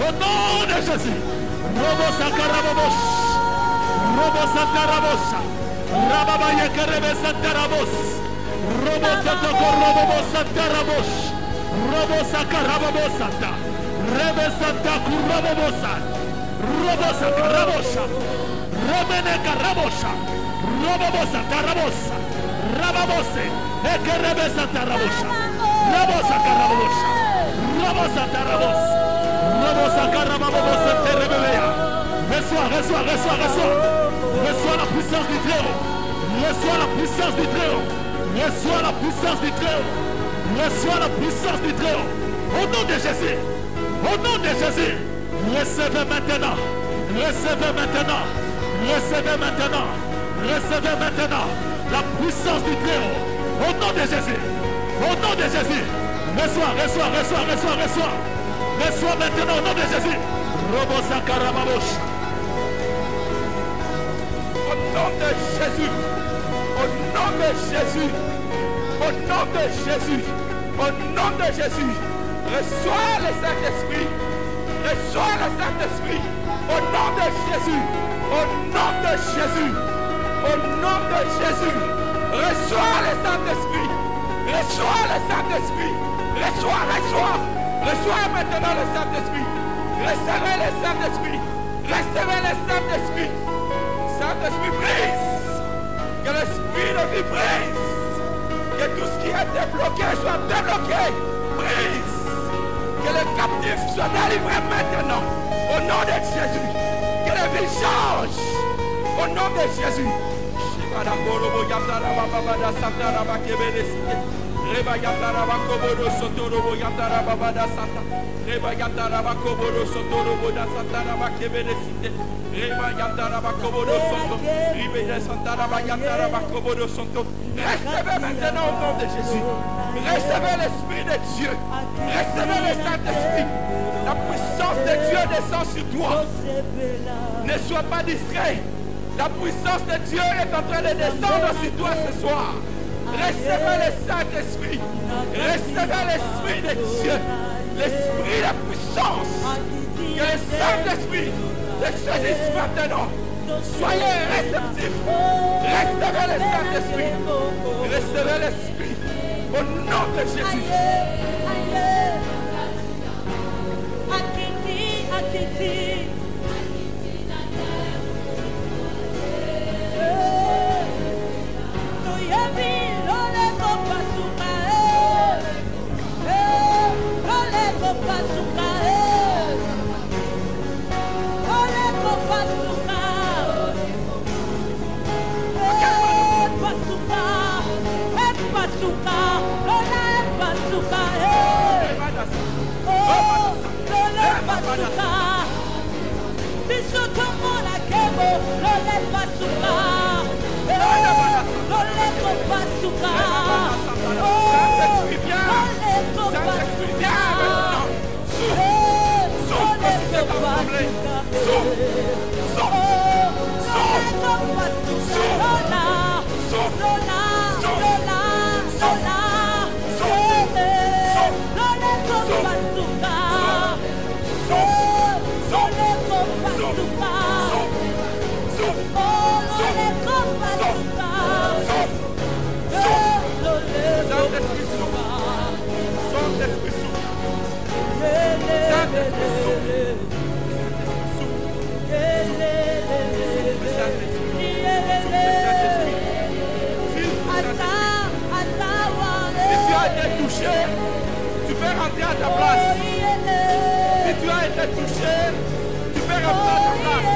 Robo Santa Rabos. Robo Santa Rabos. Rababa Yekerebe Santa Rabos. Robo Santa Korobo Santa Rabos. Robo Santa Rabos Santa. Rebe Santa Kurabosa. Robo Santa Rabosa. Romene Karabosa. Robo Santa Rabosa. Rababose. Ekerebe Santa Rabosa. Rabosa Karabosa. Robo Santa Rabos. Robo Santa Rabosa Terebea. Reçois la puissance du Très-Haut. Reçois la puissance du Très-Haut. Au nom de Jésus. Au nom de Jésus, recevez maintenant. Recevez maintenant. Recevez maintenant. Recevez maintenant la puissance du Très-Haut. Au nom de Jésus. Au nom de Jésus. Reçois, reçois, reçois, reçois, reçois. Reçois maintenant au nom de Jésus. Robo Sakarababosh. Au nom de Jésus. Au nom de Jésus. Au nom de Jésus. Au nom de Jésus. Reçois le Saint-Esprit. Reçois le Saint-Esprit. Au nom de Jésus. Au nom de Jésus. Au nom de Jésus. Reçois le Saint-Esprit. Reçois le Saint-Esprit. Reçois, reçois. Reçois maintenant le Saint-Esprit. Recevez le Saint-Esprit. Recevez le Saint-Esprit. Saint-Esprit brise. Que l'Esprit de vie brise. Que tout ce qui est débloqué soit débloqué. Brise. Que le captif soit délivré maintenant. Au nom de Jésus. Que la vie change. Au nom de Jésus. Reba yatara bakobodo sotoro bo yatara babada santa. Reba yatara bakobodo sotoro bo da santa bakebede site. Reba yatara bakobodo soto. Ribe santa ba yatara bakobodo soto. Recevez maintenant au nom de Jésus. Recevez l'Esprit de Dieu. Recevez le Saint-Esprit. La puissance de Dieu descend sur toi. Ne sois pas distrait. La puissance de Dieu est en train de descendre sur toi ce soir. Recevez le Saint-Esprit. Recevez l'Esprit de Dieu. L'Esprit de puissance. Que le Saint-Esprit te saisisse maintenant. Soyez réceptifs. Recevez le Saint-Esprit. Recevez l'Esprit. Au nom de Jésus. Tu peux rentrer à ta place. Si tu as été touché, tu peux rentrer à ta place.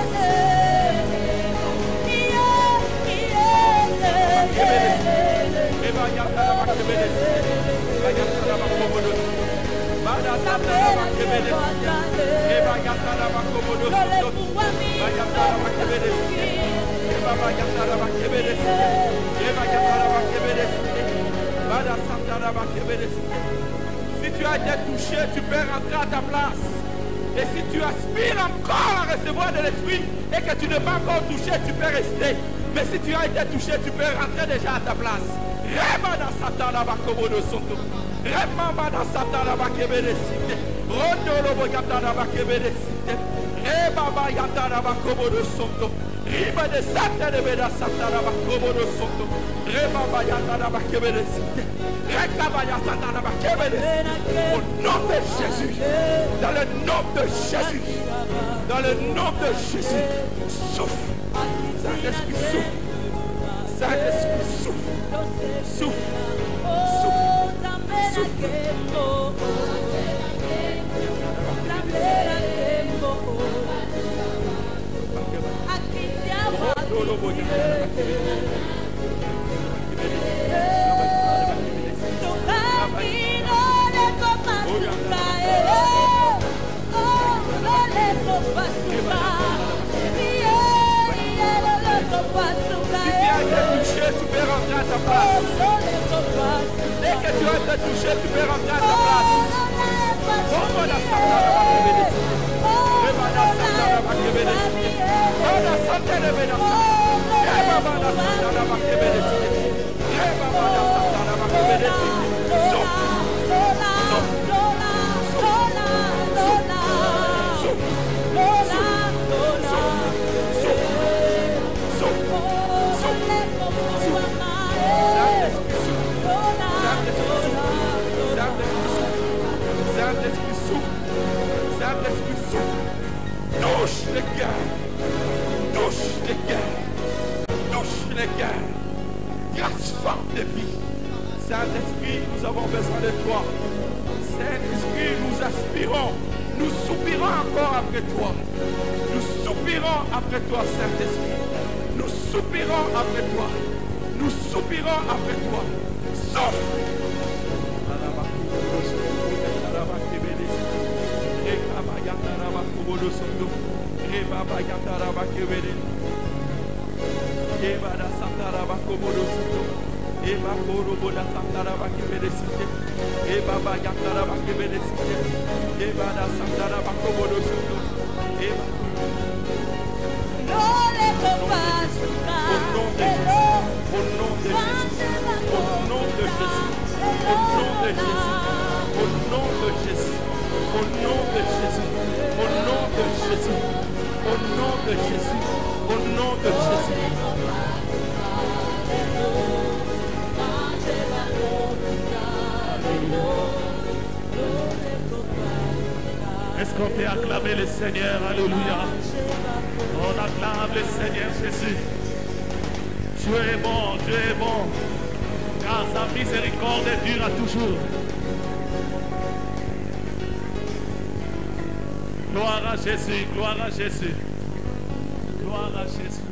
Si tu as été touché, tu peux rentrer à ta place. Et si tu aspires encore à recevoir de l'Esprit et que tu n'es pas encore touché, tu peux rester. Mais si tu as été touché, tu peux rentrer déjà à ta place. Remana Satana Bakobodo Soto. Remana Satana Bakebede Site. Rondo Lobo Yatana Bakebede Site. Rebaba Yatana Bakobodo Soto. Riba de Satana Beda Satana Bakobodo Soto. Rebaba Yatana Bakebede Site. Rekaba Yatana Bakebede Site. Au nom de Jésus. Dans le nom de Jésus. Dans le nom de Jésus. Souffle. Saint-Esprit souffle. Saint-Esprit souffle. Souffle. Souffle. Souffle. Dès que tu vas te toucher, tu peux rentrer à ta place. Comment la Santa la va te bénéficier? Comment la Santa la va te bénéficier? Comment la Santa la va te bénéficier? Comment la Santa la va te bénéficier? Comment la Santa la va te bénéficier? Saint-Esprit souffle, touche les cœurs, touche les cœurs, touche les cœurs, transforme des vies. Saint-Esprit, nous avons besoin de toi. Saint-Esprit, nous aspirons, nous soupirons encore après toi. Nous soupirons après toi, Saint-Esprit. Nous soupirons après toi. Nous soupirons après toi. Souffle. Est-ce qu'on peut acclamer le Seigneur? Alléluia. On acclame le Seigneur Jésus. Dieu est bon, Dieu est bon. Car sa miséricorde dure à toujours. Gloire à Jésus, gloire à Jésus. Gloire à Jésus.